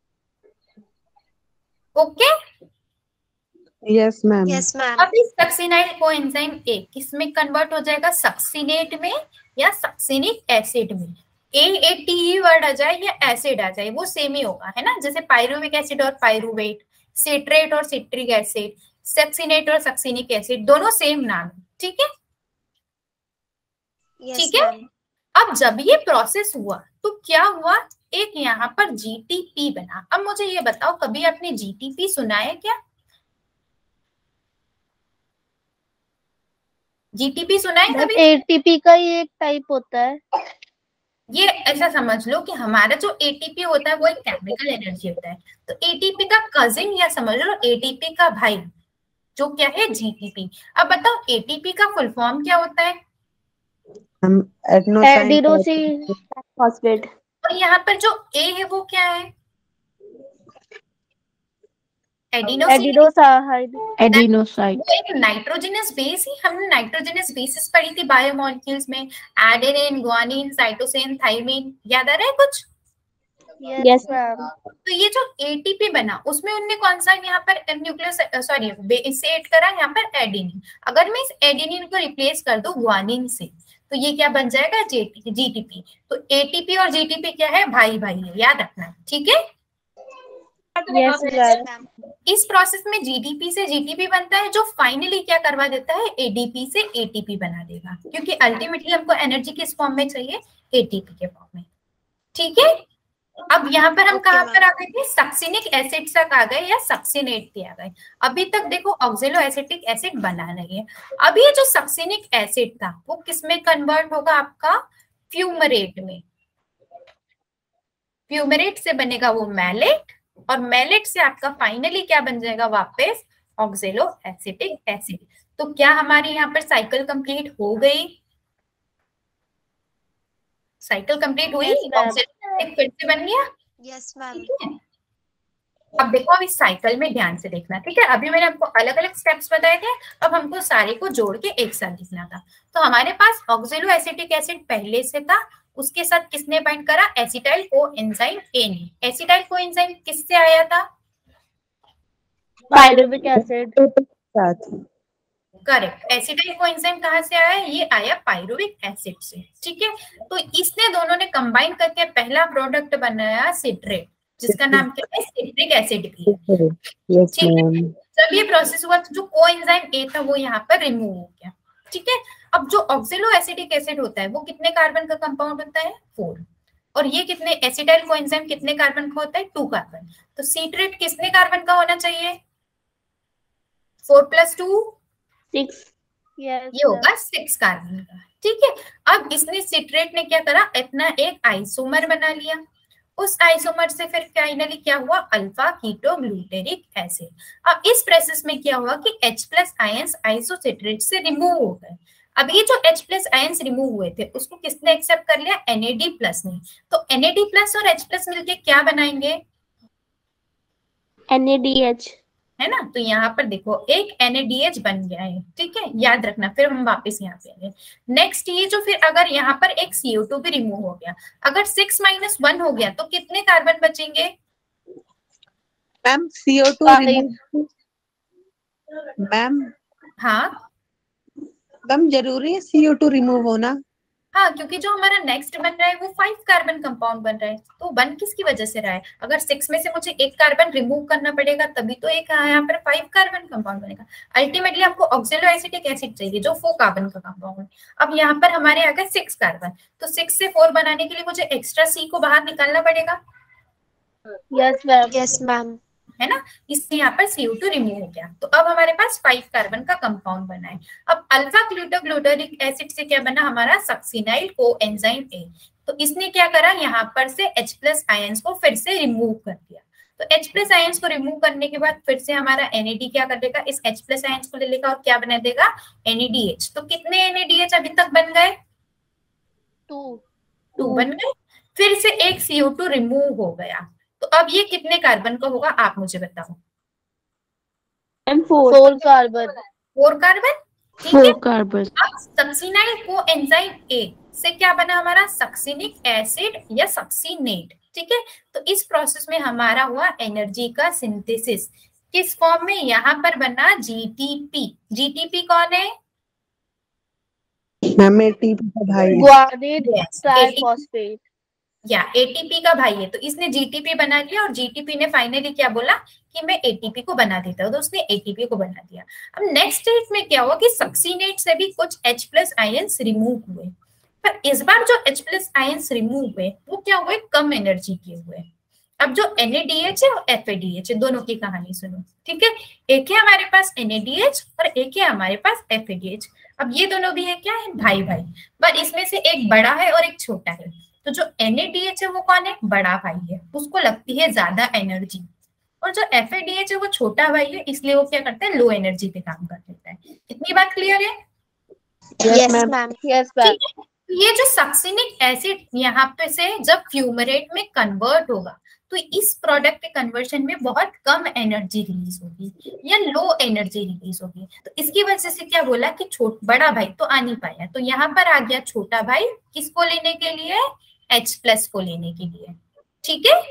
Okay, yes ma'am. Yes ma'am. अब इस सक्सिनाइल कोएंजाइम ए किसमें कन्वर्ट हो जाएगा, सक्सिनेट में या सक्सिनिक एसिड में। ए ए टी वर्ड आ जाए या एसिड आ जाए वो सेम ही होगा, है ना, जैसे पाइरुविक एसिड और पाइरुवेट, सिट्रेट और सिट्रिक एसिड, सक्सिनेट और सक्सिनिक एसिड, दोनों सेम नाम है। ठीक है, ठीक है। अब जब ये प्रोसेस हुआ तो क्या हुआ, एक यहाँ पर जी टी पी बना। अब मुझे ये बताओ, कभी आपने जी टी पी सुना है क्या? जीटीपी सुना है कभी? एटीपी का ही एक टाइप होता है। ये ऐसा समझ लो कि हमारा जो एटीपी होता है वो एक केमिकल एनर्जी होता है, तो एटीपी का कजिन या समझ लो एटीपी का भाई जो क्या है जीटीपी। अब बताओ एटीपी का फुल फॉर्म क्या होता है? हम एडेनोसाइन एडिनोसिन फॉस्फेट। और यहाँ पर जो ए है वो क्या है? एडिनोसिन। एडिनोसाइड। एडिनोसाइड। वो एक नाइट्रोजनस बेस ही, हमने नाइट्रोजनस बेसिस पढ़ी थी बायोमोलिक्यूल्स में, एडेनिन, गुआनिन, साइटोसिन, थाइमिन, याद आ रहा है कुछ? Yes ma'am. तो ये जो एटीपी बना उसमें उनने कौन सा यहाँ पर न्यूक्लियस सॉरी बेस से ऐड करा, यहाँ पर एडेनिन। अगर मैं इस एडेनिन को रिप्लेस कर दूं गुआनिन से तो ये क्या बन जाएगा? जीटीपी। तो एटीपी और जीटीपी क्या है? भाई भाई है, याद रखना, ठीक है? Yes ma'am. इस प्रोसेस में जीडीपी से जीटीपी बनता है जो फाइनली क्या करवा देता है? एडीपी से एटीपी बना देगा, क्योंकि अल्टीमेटली हमको एनर्जी किस फॉर्म में चाहिए? एटीपी के फॉर्म में, ठीक है? अब यहाँ पर हम Okay, कहाँ ma'am. पर आ गए थे? सक्सिनिक एसिड तक आ गए या सक्सिनेट पे आ गए। अभी तक देखो ऑक्जेलो एसिटिक एसिड बना नहीं है। अब ये जो सक्सिनिक एसिड था वो किसमें कन्वर्ट होगा? आपका फ्यूमरेट में। फ्यूमरेट से बनेगा वो मैलेट, और मैलेट से आपका फाइनली क्या बन जाएगा? वापस ऑक्जेलो एसिटिक एसिड। तो क्या हमारी यहाँ पर साइकिल कंप्लीट हो गई? साइकिल कंप्लीट हुई, Yes, ma'am. ऑक्जेलो एसिटिक फिर से बन गया, Yes, ma'am. ठीक है? अब देखो अब इस साइकिल में ध्यान से देखना, ठीक है? अभी मैंने आपको अलग अलग स्टेप्स बताए थे, अब हमको सारे को जोड़ के एक साथ लिखना था। तो हमारे पास ऑक्जेलो एसिटिक एसिड पहले से था, उसके साथ किसने बाइंड करा? एसिटाइल कोएंजाइम ए ने। एसिटाइल कोएंजाइम किससे आया था? Pyruvic acid. साथ करेक्ट। एसिटाइल कोएंजाइम कहाँ से आया? ये आया पायरुविक एसिड से, ठीक है? तो इसने दोनों ने कंबाइन करके पहला प्रोडक्ट बनाया सिट्रेट, जिसका नाम क्या है? सिट्रिक एसिड भी, यस ठीक है? मैम। जब ये प्रोसेस हुआ तो जो कोएंजाइम ए था वो यहाँ पर रिमूव हो गया, ठीक है? अब जो ऑक्जेलो एसिटिक एसिड होता है वो कितने कार्बन का कंपाउंड होता है? फोर। और ये कितने, एसिटाइल कोएंजाइम कितने कार्बन का होता है? Two carbon. तो सीट्रेट कितने कार्बन का होना चाहिए? Four plus two six. Yes ये होगा सिक्स कार्बन का, ठीक है? अब इसने सिट्रेट ने क्या करा? अपना एक आइसोमर बना लिया। उस आइसोमर से फिर फाइनली क्या हुआ? Alpha ketoglutaric acid. अब इस प्रोसेस में क्या हुआ कि H प्लस आयंस आइसोसिट्रेट से रिमूव हो गए। अब ये जो H प्लस आयंस रिमूव हुए थे उसको किसने एक्सेप्ट कर लिया? एन ए डी प्लस ने। तो एन ए डी प्लस और H प्लस मिलके क्या बनाएंगे? एन ए डी एच, है ना? तो यहाँ पर देखो एक एन ए डी एच बन गया है, ठीक है? याद रखना, फिर हम वापस यहाँ पे आएंगे। नेक्स्ट ये जो फिर अगर यहाँ पर एक सी ओ टू भी रिमूव हो गया, अगर सिक्स माइनस वन हो गया तो कितने कार्बन बचेंगे? Ma'am C O two remove, ma'am हाँ मैम जरूरी है सी ओ टू रिमूव होना? हाँ, क्योंकि जो हमारा नेक्स्ट बन रहा है वो फाइव कार्बन कंपाउंड बन रहा है, तो वन किसकी वजह से रहा है? अगर सिक्स में से मुझे एक कार्बन रिमूव करना पड़ेगा तभी तो एक यहाँ पर फाइव कार्बन कंपाउंड बनेगा। अल्टीमेटली आपको ऑक्जेलो एसिटिक एसिड चाहिए जो फोर कार्बन का कंपाउंड है। अब यहाँ पर हमारे आ गए सिक्स कार्बन, तो सिक्स से फोर बनाने के लिए मुझे एक्स्ट्रा सी को बाहर निकालना पड़ेगा। Yes ma'am. Yes, ma'am. है ना? इससे यहाँ पर सी ओ टू रिमूव हो गया, तो अब हमारे पास फाइव कार्बन का कंपाउंड बना है। अब अल्फा ग्लूटाग्लूटारिक एसिड से क्या बना? हमारा सक्सिनाइल कोएंजाइम ए। तो इसने क्या करा? यहाँ पर से H प्लस आयंस को फिर से रिमूव कर दिया। तो H प्लस आयंस को रिमूव करने के बाद फिर से हमारा एन ए डी क्या कर देगा? इस H प्लस आयंस को ले लेगा और क्या बना देगा? N A D H. तो कितने एन ए डी एच अभी तक बन गए? टू। टू बन गए। फिर से एक सी ओ टू रिमूव हो गया, तो अब ये कितने कार्बन का होगा? आप मुझे बताओ। Four carbon. फोर कार्बन, ठीक है? Four carbon. अब सक्सिनाइल कोएंजाइम ए से क्या बना हमारा? सक्सिनिक एसिड या सक्सिनेट, ठीक है? तो इस प्रोसेस में हमारा हुआ एनर्जी का सिंथेसिस। किस फॉर्म में? यहाँ पर बना जीटीपी। जीटीपी कौन है? मैम एटीपी का भाई। Guanine Yes, triphosphate. या एटीपी का भाई है, तो इसने जीटीपी बना लिया और जीटीपी ने फाइनली क्या बोला कि मैं एटीपी को बना देता हूँ, तो उसने एटीपी को बना दिया। अब नेक्स्ट स्टेज में क्या हुआ कि सक्सिनेट से भी कुछ H प्लस आयंस रिमूव हुए, पर इस बार जो H प्लस आयंस रिमूव हुए वो क्या हुए? कम एनर्जी के हुए। अब जो एन ए डी एच है और एफ ए डी एच है, दोनों की कहानी सुनो, ठीक है। एक है हमारे पास एन ए डी एच और एक है हमारे पास एफ ए डी एच। अब ये दोनों भी है क्या है, भाई भाई, पर इसमें से एक बड़ा है और एक छोटा है। तो जो एन ए डी एच है वो कौन है, बड़ा भाई है, उसको लगती है ज्यादा एनर्जी। और जो एफ ए डी एच है वो छोटा भाई है, इसलिए वो क्या करता है, लो एनर्जी पे काम कर लेता है। इतनी बात क्लियर है? Yes, ma'am. Yes ma'am. ठीक है। ये जो सक्सिनिक एसिड यहाँ पे से जब फ्यूमरेट में कन्वर्ट होगा तो इस प्रोडक्ट के कन्वर्शन में बहुत कम एनर्जी रिलीज होगी या लो एनर्जी रिलीज होगी। तो इसकी वजह से क्या बोला कि छोट बड़ा भाई तो आ नहीं पाया, तो यहाँ पर आ गया छोटा भाई, किसको लेने के लिए, H प्लस को लेने के लिए। ठीक है,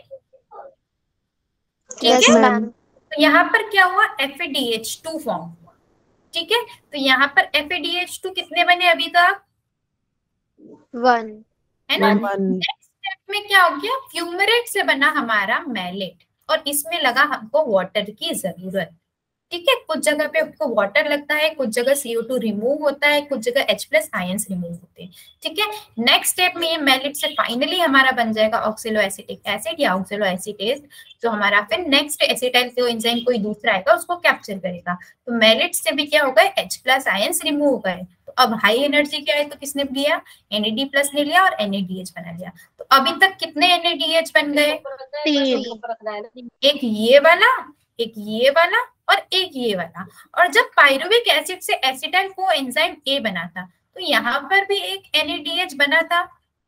ठीक Yes, है। ma'am. तो यहाँ पर क्या हुआ, F A D H two form हुआ। ठीक है, तो यहाँ पर F A D H two कितने बने अभी तक, One. है ना। One. नेक्स्ट स्टेप में क्या हो गया, फ्यूमरेट से बना हमारा मैलेट और इसमें लगा हमको वाटर की जरूरत। ठीक है, कुछ जगह पे आपको वाटर लगता है, कुछ जगह सी ओ टू रिमूव होता है, कुछ जगह H प्लस आयंस रिमूव होते हैं। ठीक है, नेक्स्ट स्टेप में ये मैलेट से फाइनली हमारा बन जाएगा ऑक्सिलो एसिटिक एसिड या ऑक्सिलो एसिटेज, जो हमारा फिर नेक्स्ट एसिटाइल कोएंजाइम कोई दूसरा आएगा उसको कैप्चर करेगा। तो मैलेट से भी क्या होगा, H प्लस आयंस रिमूव हो गए। तो अब हाई एनर्जी क्या है, तो किसने लिया, एन ए डी प्लस ने लिया और एन ए डी एच बना लिया। तो अभी तक कितने एन ए डी एच बन गए, तीन। एक ये वाला, एक ये वाला और एक ये वाला। और जब पायरुविक एसिड से एसिटाइल कोएंजाइम ए बना था तो यहाँ पर भी एक एन ए डी एच बना था।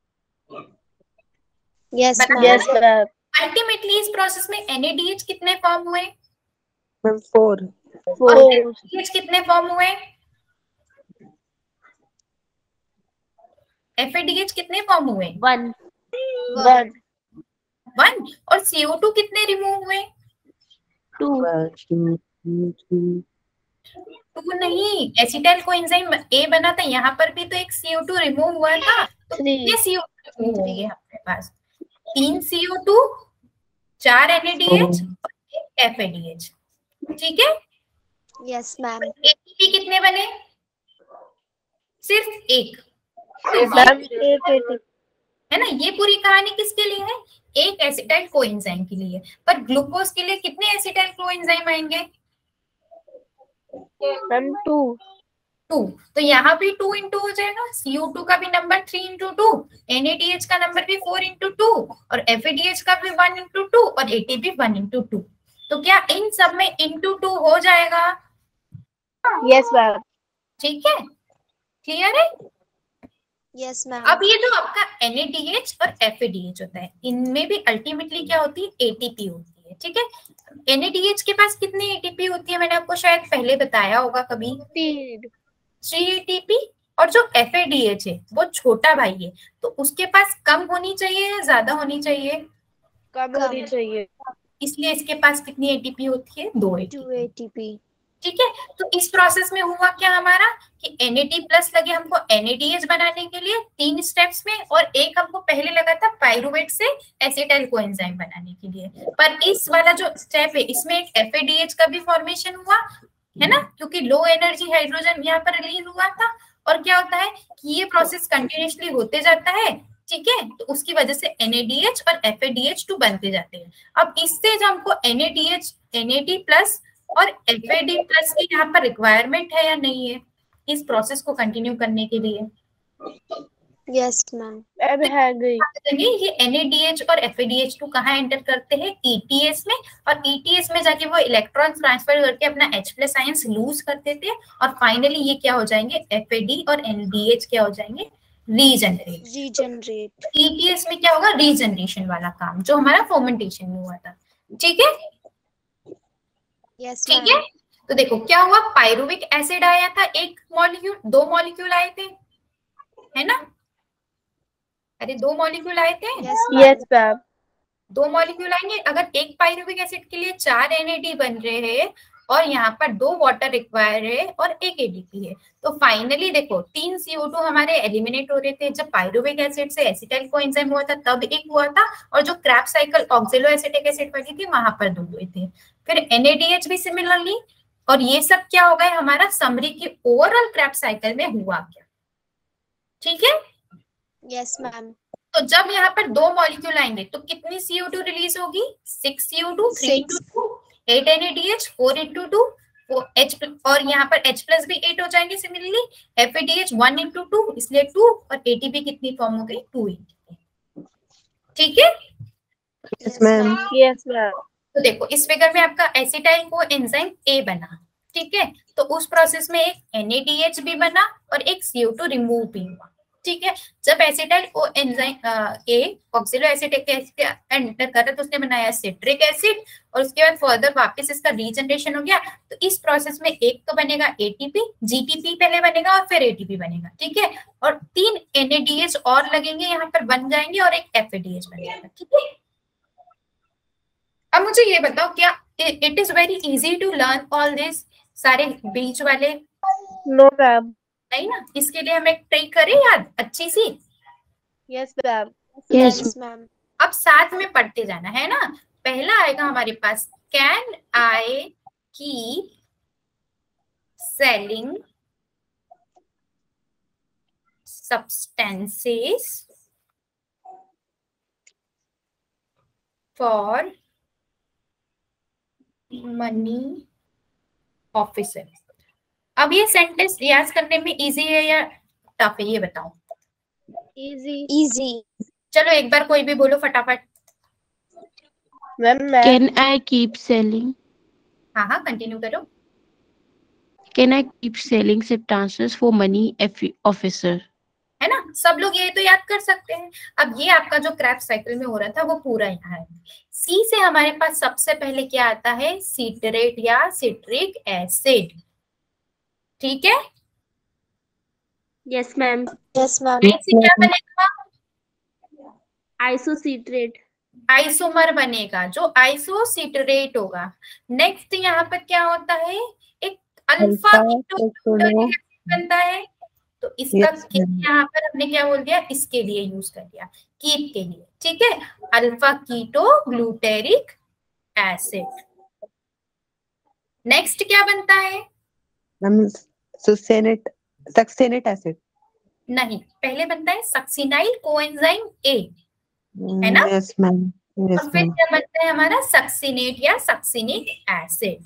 Yes, बना ma'am. Yes ma'am. अल्टीमेटली इस प्रोसेस में एन ए डी एच कितने फॉर्म हुए, मैम फोर। और four. N A D H कितने फॉर्म हुए, एफ ए डी एच कितने फॉर्म हुए, वन। वन। वन। और सी ओ टू कितने रिमूव हुए, टू। टू नहीं, एसिटाइल कोएंजाइम ए बना था, यहाँ पर भी तो एक सी ओ टू रिमूव हुआ था। तो थ्री। कितने सी ओ टू रिमूव होंगे हमारे पास, तीन सी ओ टू, चार एन ए डी एच और एक एफ ए डी एच। ठीक है, Yes, ma'am. ए टी पी कितने बने, सिर्फ एक। मैम एक एटी। है ना, ये पूरी कहानी किसके लिए है, एक एसिटाइल कोएंजाइम के लिए। पर ग्लूकोज के लिए कितने एसिटाइल कोएंजाइम आएंगे, मैम टू। टू। तो यहाँ भी टू इंटू हो जाएगा, सी ओ टू का भी number three into two, N A D H का नंबर भी फोर इंटू टू और एफ ए डी एच का भी वन इंटू टू और ए टी भी वन इंटू टू। तो क्या इन सब में इंटू टू हो जाएगा, यस मैम। ठीक है, क्लियर है। Yes, ma'am. अब ये जो आपका एन ए डी एच और एफ ए डी एच होता है, इनमें भी अल्टीमेटली क्या होती है, ए टी पी होती है। ठीक है, एन ए डी एच के पास कितनी ए टी पी होती है, मैंने आपको शायद पहले बताया होगा कभी, तीन। Three A T P. और जो एफ ए डी एच है वो छोटा भाई है, तो उसके पास कम होनी चाहिए या ज्यादा होनी चाहिए, कम होनी चाहिए। इसलिए इसके पास कितनी ए टी पी होती है, दो A T Two P. A T P. ठीक है, तो इस प्रोसेस में हुआ क्या हमारा कि एन ए डी प्लस लगे हमको एन ए डी एच बनाने के लिए तीन स्टेप्स में, और एक हमको पहले लगा था पायरुवेट से एसिटाइल कोएंजाइम बनाने के लिए। पर इस वाला जो स्टेप है इसमें एक एफ ए डी एच का भी फॉर्मेशन हुआ है ना, क्योंकि लो एनर्जी हाइड्रोजन यहाँ पर रिलीज हुआ था। और क्या होता है कि ये प्रोसेस कंटिन्यूअसली होते जाता है, ठीक है, तो उसकी वजह से एन ए डी एच और F A D H two बनते जाते हैं। अब इससे जो हमको N A D H, N A D plus और एफ ए डी प्लस की यहाँ पर रिक्वायरमेंट है या नहीं है इस प्रोसेस को कंटिन्यू करने के लिए, Yes, ma'am. मैम है गई। ये एन ए डी एच और F A D H two कहाँ एंटर करते हैं, ई टी एस में। और ई टी एस में जाके वो इलेक्ट्रॉन ट्रांसफर करके अपना H प्लस आयंस लूज कर देते हैं और फाइनली ये क्या हो जाएंगे, एफ ए डी और एन डी एच क्या हो जाएंगे, regenerate. Regenerate. E T S में क्या होगा, रीजनरेशन वाला काम जो हमारा फर्मेंटेशन में हुआ था। ठीक है, Yes, ठीक ma'am. है। तो देखो क्या हुआ, पायरुविक एसिड आया था, एक मॉलिक्यूल, दो मॉलिक्यूल आए थे, है ना, अरे दो मॉलिक्यूल आए थे, Yes, ma'am. Yes ma'am. दो मॉलिक्यूल आएंगे। अगर एक पायरुविक एसिड के लिए चार एन ए डी बन रहे हैं और यहाँ पर दो वाटर रिक्वायर है और एक ए डी पी है, तो फाइनली देखो तीन सी ओ टू हमारे एलिमिनेट हो रहे थे। जब पायरुविक एसिड से एसिटाइल कोएंजाइम हुआ था तब एक हुआ था, और जो Krebs cycle oxaloacetic acid बनी थी वहां पर दो हुए थे। फिर एन ए डी एच भी सिमिलरली, और ये सब क्या हो गए हमारा समरी की ओवरऑल क्रैप साइकिल में हुआ क्या। ठीक है, Yes, ma'am. तो जब यहाँ पर दो मॉलिक्यूल आएंगे तो कितनी सी ओ टू रिलीज होगी? Six C O two, three into two, eight N A D H, four into two, H, और यहाँ पर H प्लस भी एट हो जाएंगे similarly, F A D H one into two, इसलिए two, और A T P कितनी form हो गई? Two A T P. ठीक है, यस मैम। Yes ma'am. तो देखो इस फिगर में आपका एसिटाइल को एंजाइम ए बना, ठीक है, तो उस प्रोसेस में एक एन ए डी एच भी बना और एक सी ओ टू रिमूव भी हुआ। ठीक है, जब acetyl coenzyme A oxaloacetic acid enter कर रहा तो उसने बनाया सिट्रिक एसिड, और उसके बाद फर्दर वापस इसका रीजनरेशन हो गया। तो इस प्रोसेस में एक तो बनेगा A T P, G T P पहले बनेगा और फिर ए टी पी बनेगा। ठीक है, और तीन एन ए डी एच और लगेंगे यहाँ पर बन जाएंगे और एक एफ ए डी एच बन जाएगा। ठीक है, अब मुझे ये बताओ, क्या it is very easy to learn all this, सारे बीच वाले? No ma'am. नहीं ना, इसके लिए हम एक ट्रिक करें याद अच्छी सी। Yes ma'am. Yes Yes, ma'am. अब साथ में पढ़ते जाना है ना। पहला आएगा हमारे पास, can I keep selling substances for money officer. अब ये सेंटेंस याद करने में इजी है या टफ है, ये बताओ। इजी। Easy. चलो एक बार कोई भी बोलो फटाफट। मैम मैं कैन आई कीप सेलिंग हाँ हाँ कंटिन्यू करो। Can I keep selling substances for money officer. है ना, सब लोग ये तो याद कर सकते हैं। अब ये आपका जो क्रेब्स साइकिल में हो रहा था वो पूरा यहाँ है। सी से हमारे पास सबसे पहले क्या आता है? सिट्रेट या सिट्रिक एसिड। ठीक है, यस मैम। Yes, ma'am. से क्या बनेगा? आइसोसिट्रेट। आइसोमर बनेगा, जो आइसोसिट्रेट होगा। नेक्स्ट यहाँ पर क्या होता है? एक अल्फा कीटोन बनता है, तो इसका Yes, कीप ma'am. यहाँ पर हमने क्या बोल दिया? इसके लिए यूज कर दिया, कीप के लिए। ठीक है, alpha keto glutaric acid. Next क्या बनता है? Ma'am succinate succinate acid. नहीं, पहले बनता है सक्सिनाइल कोएंजाइम ए, है ना? Yes ma'am. यस और फिर मैम। क्या बनता है हमारा? सक्सिनेट या सक्सिनिक एसिड।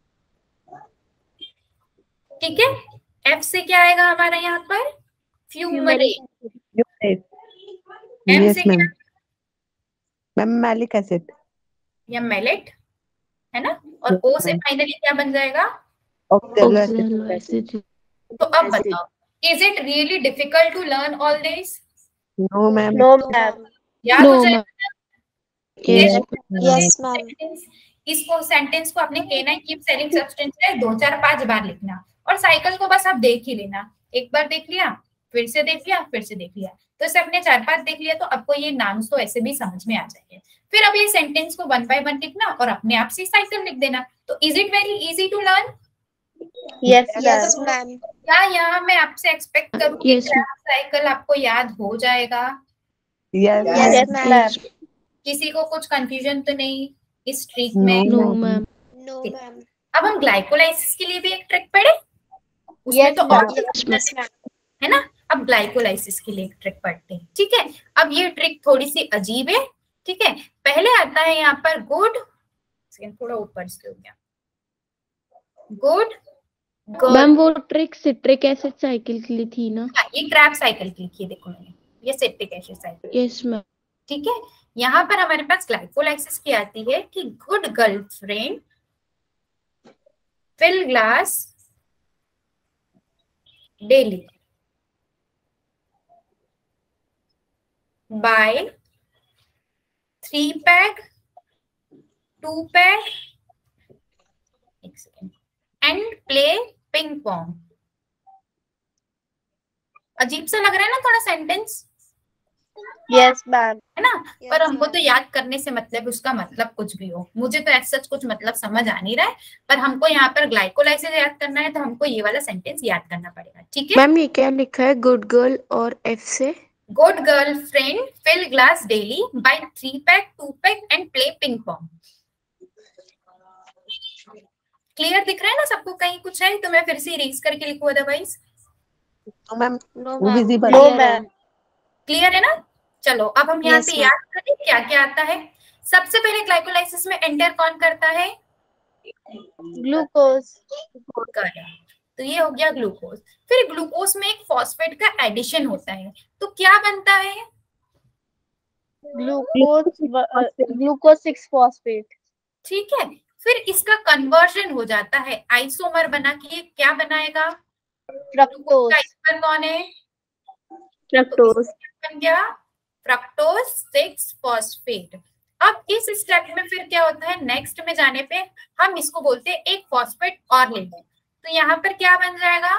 ठीक है, एफ से क्या आएगा हमारा यहाँ पर? फ्यूमरेट। एम यस से मैम। क्या? Ma'am malic acid. या मेलेट, है ना? और ओ से फाइनली क्या बन जाएगा? Oxalo oxalo acid. एसिड। तो अब बताओ, is it really difficult to learn all this? No ma'am. No ma'am. याद No, हो जाएगा? Yes, Yes, ma'am. Sentence- इसको सेंटेंस को अपने can I keep selling substance में दो चार पांच बार लिखना, और साइकिल को बस आप देख ही लेना। एक बार देख लिया, फिर से देख लिया, फिर से देख लिया, तो इसे अपने चार पांच देख लिया तो आपको ये नाम तो ऐसे भी समझ में आ जाएंगे। फिर अब ये सेंटेंस को वन बाय वन लिखना और अपने आप से साइकिल लिख देना। तो is it very easy to learn? Yes Yes, ma'am. ma'am. क्या यहाँ मैं आपसे एक्सपेक्ट करूँ कि Yes, साइकिल आपको याद हो जाएगा? Yes Yes, Yes, ma'am. ma'am. किसी को कुछ कंफ्यूजन तो नहीं इस ट्रिक No, में? No, ma'am. ma'am. No, ma'am. अब हम ग्लाइकोलाइसिस के लिए भी एक ट्रिक पढ़े, उसमें Yes, तो ma'am. और Yes, ma'am. है ना। अब ग्लाइकोलाइसिस के लिए एक ट्रिक पढ़ते हैं। ठीक है, अब ये ट्रिक थोड़ी सी अजीब है। ठीक है, पहले आता है यहाँ पर गुड, थोड़ा ऊपर से हो गया, गुड मैम वो ट्रिक सिट्रिक एसिड साइकिल के लिए थी ना? ये क्रैब साइकिल की लिखी है, देखो मैंने, ये citric acid cycle. Yes ma'am. ठीक है, यहाँ पर हमारे पास ग्लाइकोलाइसिस की आती है कि good girlfriend fill glass daily by three pack, two pack, एक second, and play ping pong. अजीब सा लग रहा है ना थोड़ा सेंटेंस, यस मैम। है ना? Yes, पर हमको ma'am. तो याद करने से मतलब उसका मतलब कुछ भी हो, मुझे तो ऐसा कुछ मतलब समझ आ नहीं रहा है, पर हमको यहाँ पर ग्लाइकोलाइसिस याद करना है तो हमको ये वाला सेंटेंस याद करना पड़ेगा। ठीक है, मैम ये क्या लिखा है गुड गर्ल और एफ से? Good girlfriend fill glass daily by three pack, two pack and play ping pong. Clear दिख रहा है ना सबको? कहीं कुछ है तो मैं फिर से इरेज करके लिखूं, otherwise ma'am No, ma'am. Visible. No ma'am. Clear है ना? चलो अब हम यहाँ Yes, पे ma'am. याद करें क्या क्या आता है। सबसे पहले ग्लाइकोलाइसिस में एंटर कौन करता है? ग्लूकोज। करेक्ट, तो ये हो गया ग्लूकोज। फिर ग्लूकोज में एक फॉस्फेट का एडिशन होता है, तो क्या बनता है? Glucose glucose six phosphate. ठीक है, फिर इसका कन्वर्जन हो जाता है आइसोमर बना के, ये क्या बनाएगा? ग्लूकोज का आइसोमर कौन है? फ्रक्टोज। तो बन गया फ्रक्टोज सिक्स फॉस्फेट। अब इस स्टेप में फिर क्या होता है, नेक्स्ट में जाने पे हम इसको बोलते हैं एक फॉस्फेट और लेंगे, तो यहाँ पर क्या बन जाएगा?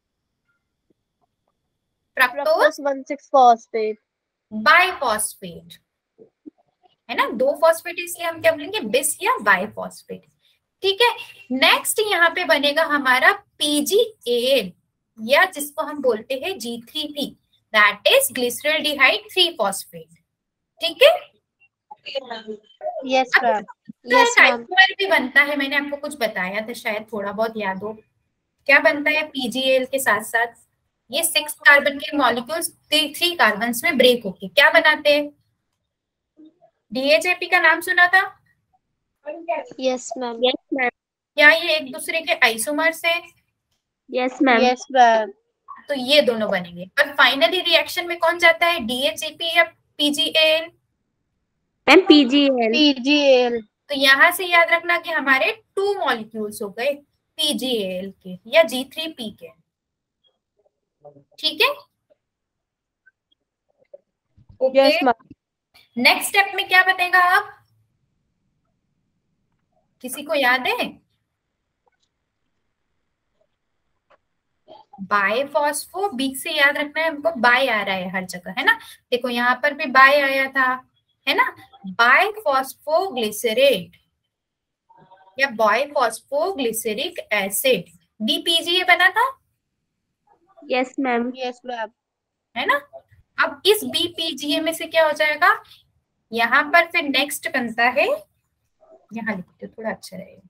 Fructose one six phosphate biphosphate, है ना। दो फॉस्फेट इसलिए हम क्या बोलेंगे, बिस या बाइफॉस्फेट। ठीक है, नेक्स्ट यहाँ पे बनेगा हमारा पीजीएल, या जिसको हम बोलते हैं G three P, that is glyceraldehyde three phosphate. ठीक है, yes ma'am. Yes, ma'am. Isomer भी बनता है, मैंने आपको कुछ बताया था शायद, थोड़ा बहुत याद हो। क्या बनता है पीजीएल के साथ साथ? ये सिक्स कार्बन के मॉलिक्यूल्स थ्री कार्बन में ब्रेक होके क्या बनाते हैं? डीएचएपी का नाम सुना था? Yes, ma'am. Yes ma'am. क्या ये एक दूसरे के आइसोमर्स है? Yes ma'am. Yes ma'am. तो ये दोनों बनेंगे, पर फाइनली रिएक्शन में कौन जाता है, डीएचएपी या पीजीएल? M PGL. पीजीएल। तो यहां से याद रखना कि हमारे टू मॉलिक्यूल्स हो गए पीजीएल के या जी थ्री पी के। ठीक है, okay. Yes ma'am. Next step में क्या बनेगा अब, किसी को याद है? बाय फॉस्फो, बी से याद रखना है हमको, बाय आ रहा है हर जगह, है ना। देखो यहाँ पर भी बाय आया था, है ना, बाय फॉस्फोग्लिसरेट या बाय फॉस्फोग्लिसरिक एसिड, बीपीजीए बना था, यस मैम। Yes ma'am. है ना। अब इस बीपीजीए में से क्या हो जाएगा, यहाँ पर फिर नेक्स्ट बनता है, यहाँ लिखते हो थोड़ा अच्छा रहेगा,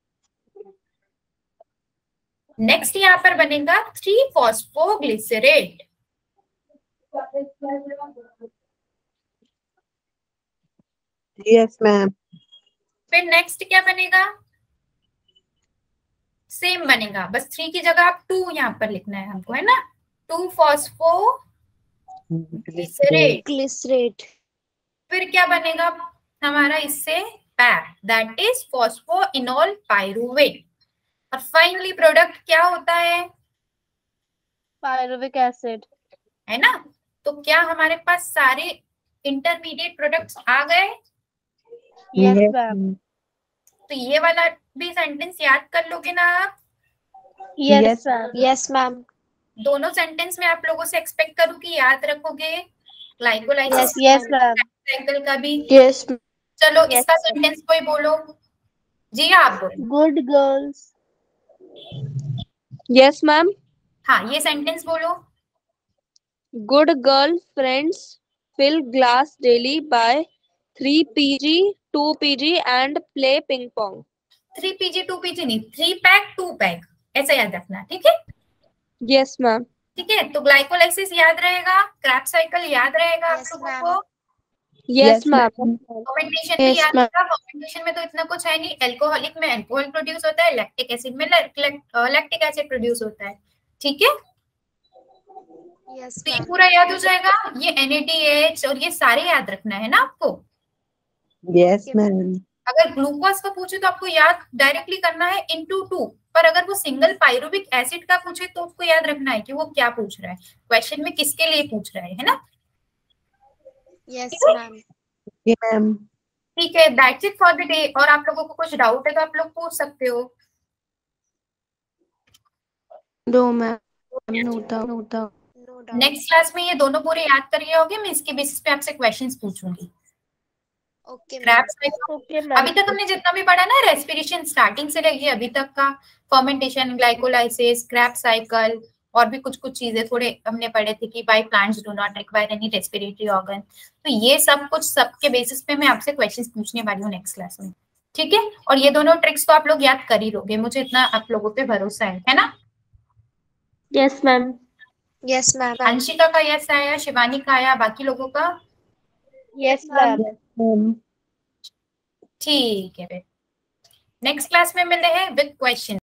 नेक्स्ट यहाँ पर बनेगा थ्री फॉस्फोग्लिसरेट। Yes ma'am. फिर नेक्स्ट क्या बनेगा, सेम बनेगा, बस थ्री की जगह आप टू यहाँ पर लिखना है हमको, है ना, टू फॉस्फोग्लिसरेट। Glycerate. फिर क्या बनेगा हमारा इससे पैर, दैट इज फॉस्फोइनोल पाइरुवेट। और फाइनली प्रोडक्ट क्या होता है, पायरुविक एसिड, है ना। तो क्या हमारे पास सारे इंटरमीडिएट प्रोडक्ट्स आ गए? Yes ma'am. तो ये वाला भी सेंटेंस याद कर लोगे ना आप? Yes ma'am. Yes, ma'am. दोनों सेंटेंस में आप लोगों से एक्सपेक्ट करूँ कि याद रखोगे ग्लाइकोलाइसिस यस मैम। साइकिल का भी। Yes. चलो Yes, इसका सेंटेंस कोई बोलो, जी आप बोलो। Good girls. Yes ma'am. हाँ, ये सेंटेंस बोलो। Good girlfriends fill glass daily by three P G, two P G and play ping pong. Three PG two PG नहीं, थ्री पैक टू पैक, ऐसा याद रखना, ठीक है। Yes ma'am. ठीक है, तो ग्लाइकोलाइसिस याद रहेगा, क्रैप्स साइकिल याद रहेगा आप Yes, लोगों ma'am. को, Yes मैम। फर्मेंटेशन भी Yes, याद ma'am. रहेगा। फर्मेंटेशन में तो इतना कुछ है नहीं, एल्कोहलिक में अल्कोहल प्रोड्यूस होता है, लैक्टिक एसिड में लैक्टिक एसिड प्रोड्यूस होता है, ठीक है। Yes, तो ये ma'am. पूरा याद हो जाएगा, ये एन ए डी एच और ये सारे याद रखना है ना आपको। Yes ma'am. अगर ग्लूकोज का पूछे तो आपको याद डायरेक्टली करना है इनटू टू, पर अगर वो सिंगल पाइरुविक एसिड का पूछे तो आपको याद रखना है कि वो क्या पूछ रहा है, क्वेश्चन में किसके लिए पूछ रहा है, है ना। Yes, ma'am. ये मैम। ठीक है, that's it for the day. और आप लोगों को कुछ डाउट है तो आप लोग पूछ सकते हो। No ma'am, no doubt, no doubt. No doubt. Next class में ये दोनों पूरे याद कर लिए होगे, मैं इसके बेसिस पे आपसे क्वेश्चंस पूछूंगी। Okay, ma'am. Krebs cycle okay अभी मैम। तक हमने जितना भी पढ़ा ना, रेस्पिरेशन स्टार्टिंग से लेके अभी तक का, फर्मेंटेशन, ग्लाइकोलाइसिस, क्रैप्स साइकिल और भी कुछ कुछ चीजें थोड़े हमने पढ़े थे कि by plants do not require any respiratory organ. तो ये सब कुछ सबके बेसिस पे मैं आपसे क्वेश्चंस पूछने वाली हूँ नेक्स्ट क्लास में, ठीक है। और ये दोनों ट्रिक्स तो आप लोग याद कर ही लोगे, मुझे इतना आप लोगों पे भरोसा है, है ना। Yes ma'am. Yes, ma'am. Anshika का यस आया, शिवानी का आया, बाकी लोगों का यस मैम। मैम ठीक है फिर नेक्स्ट क्लास में मिलते हैं विद क्वेश्चन।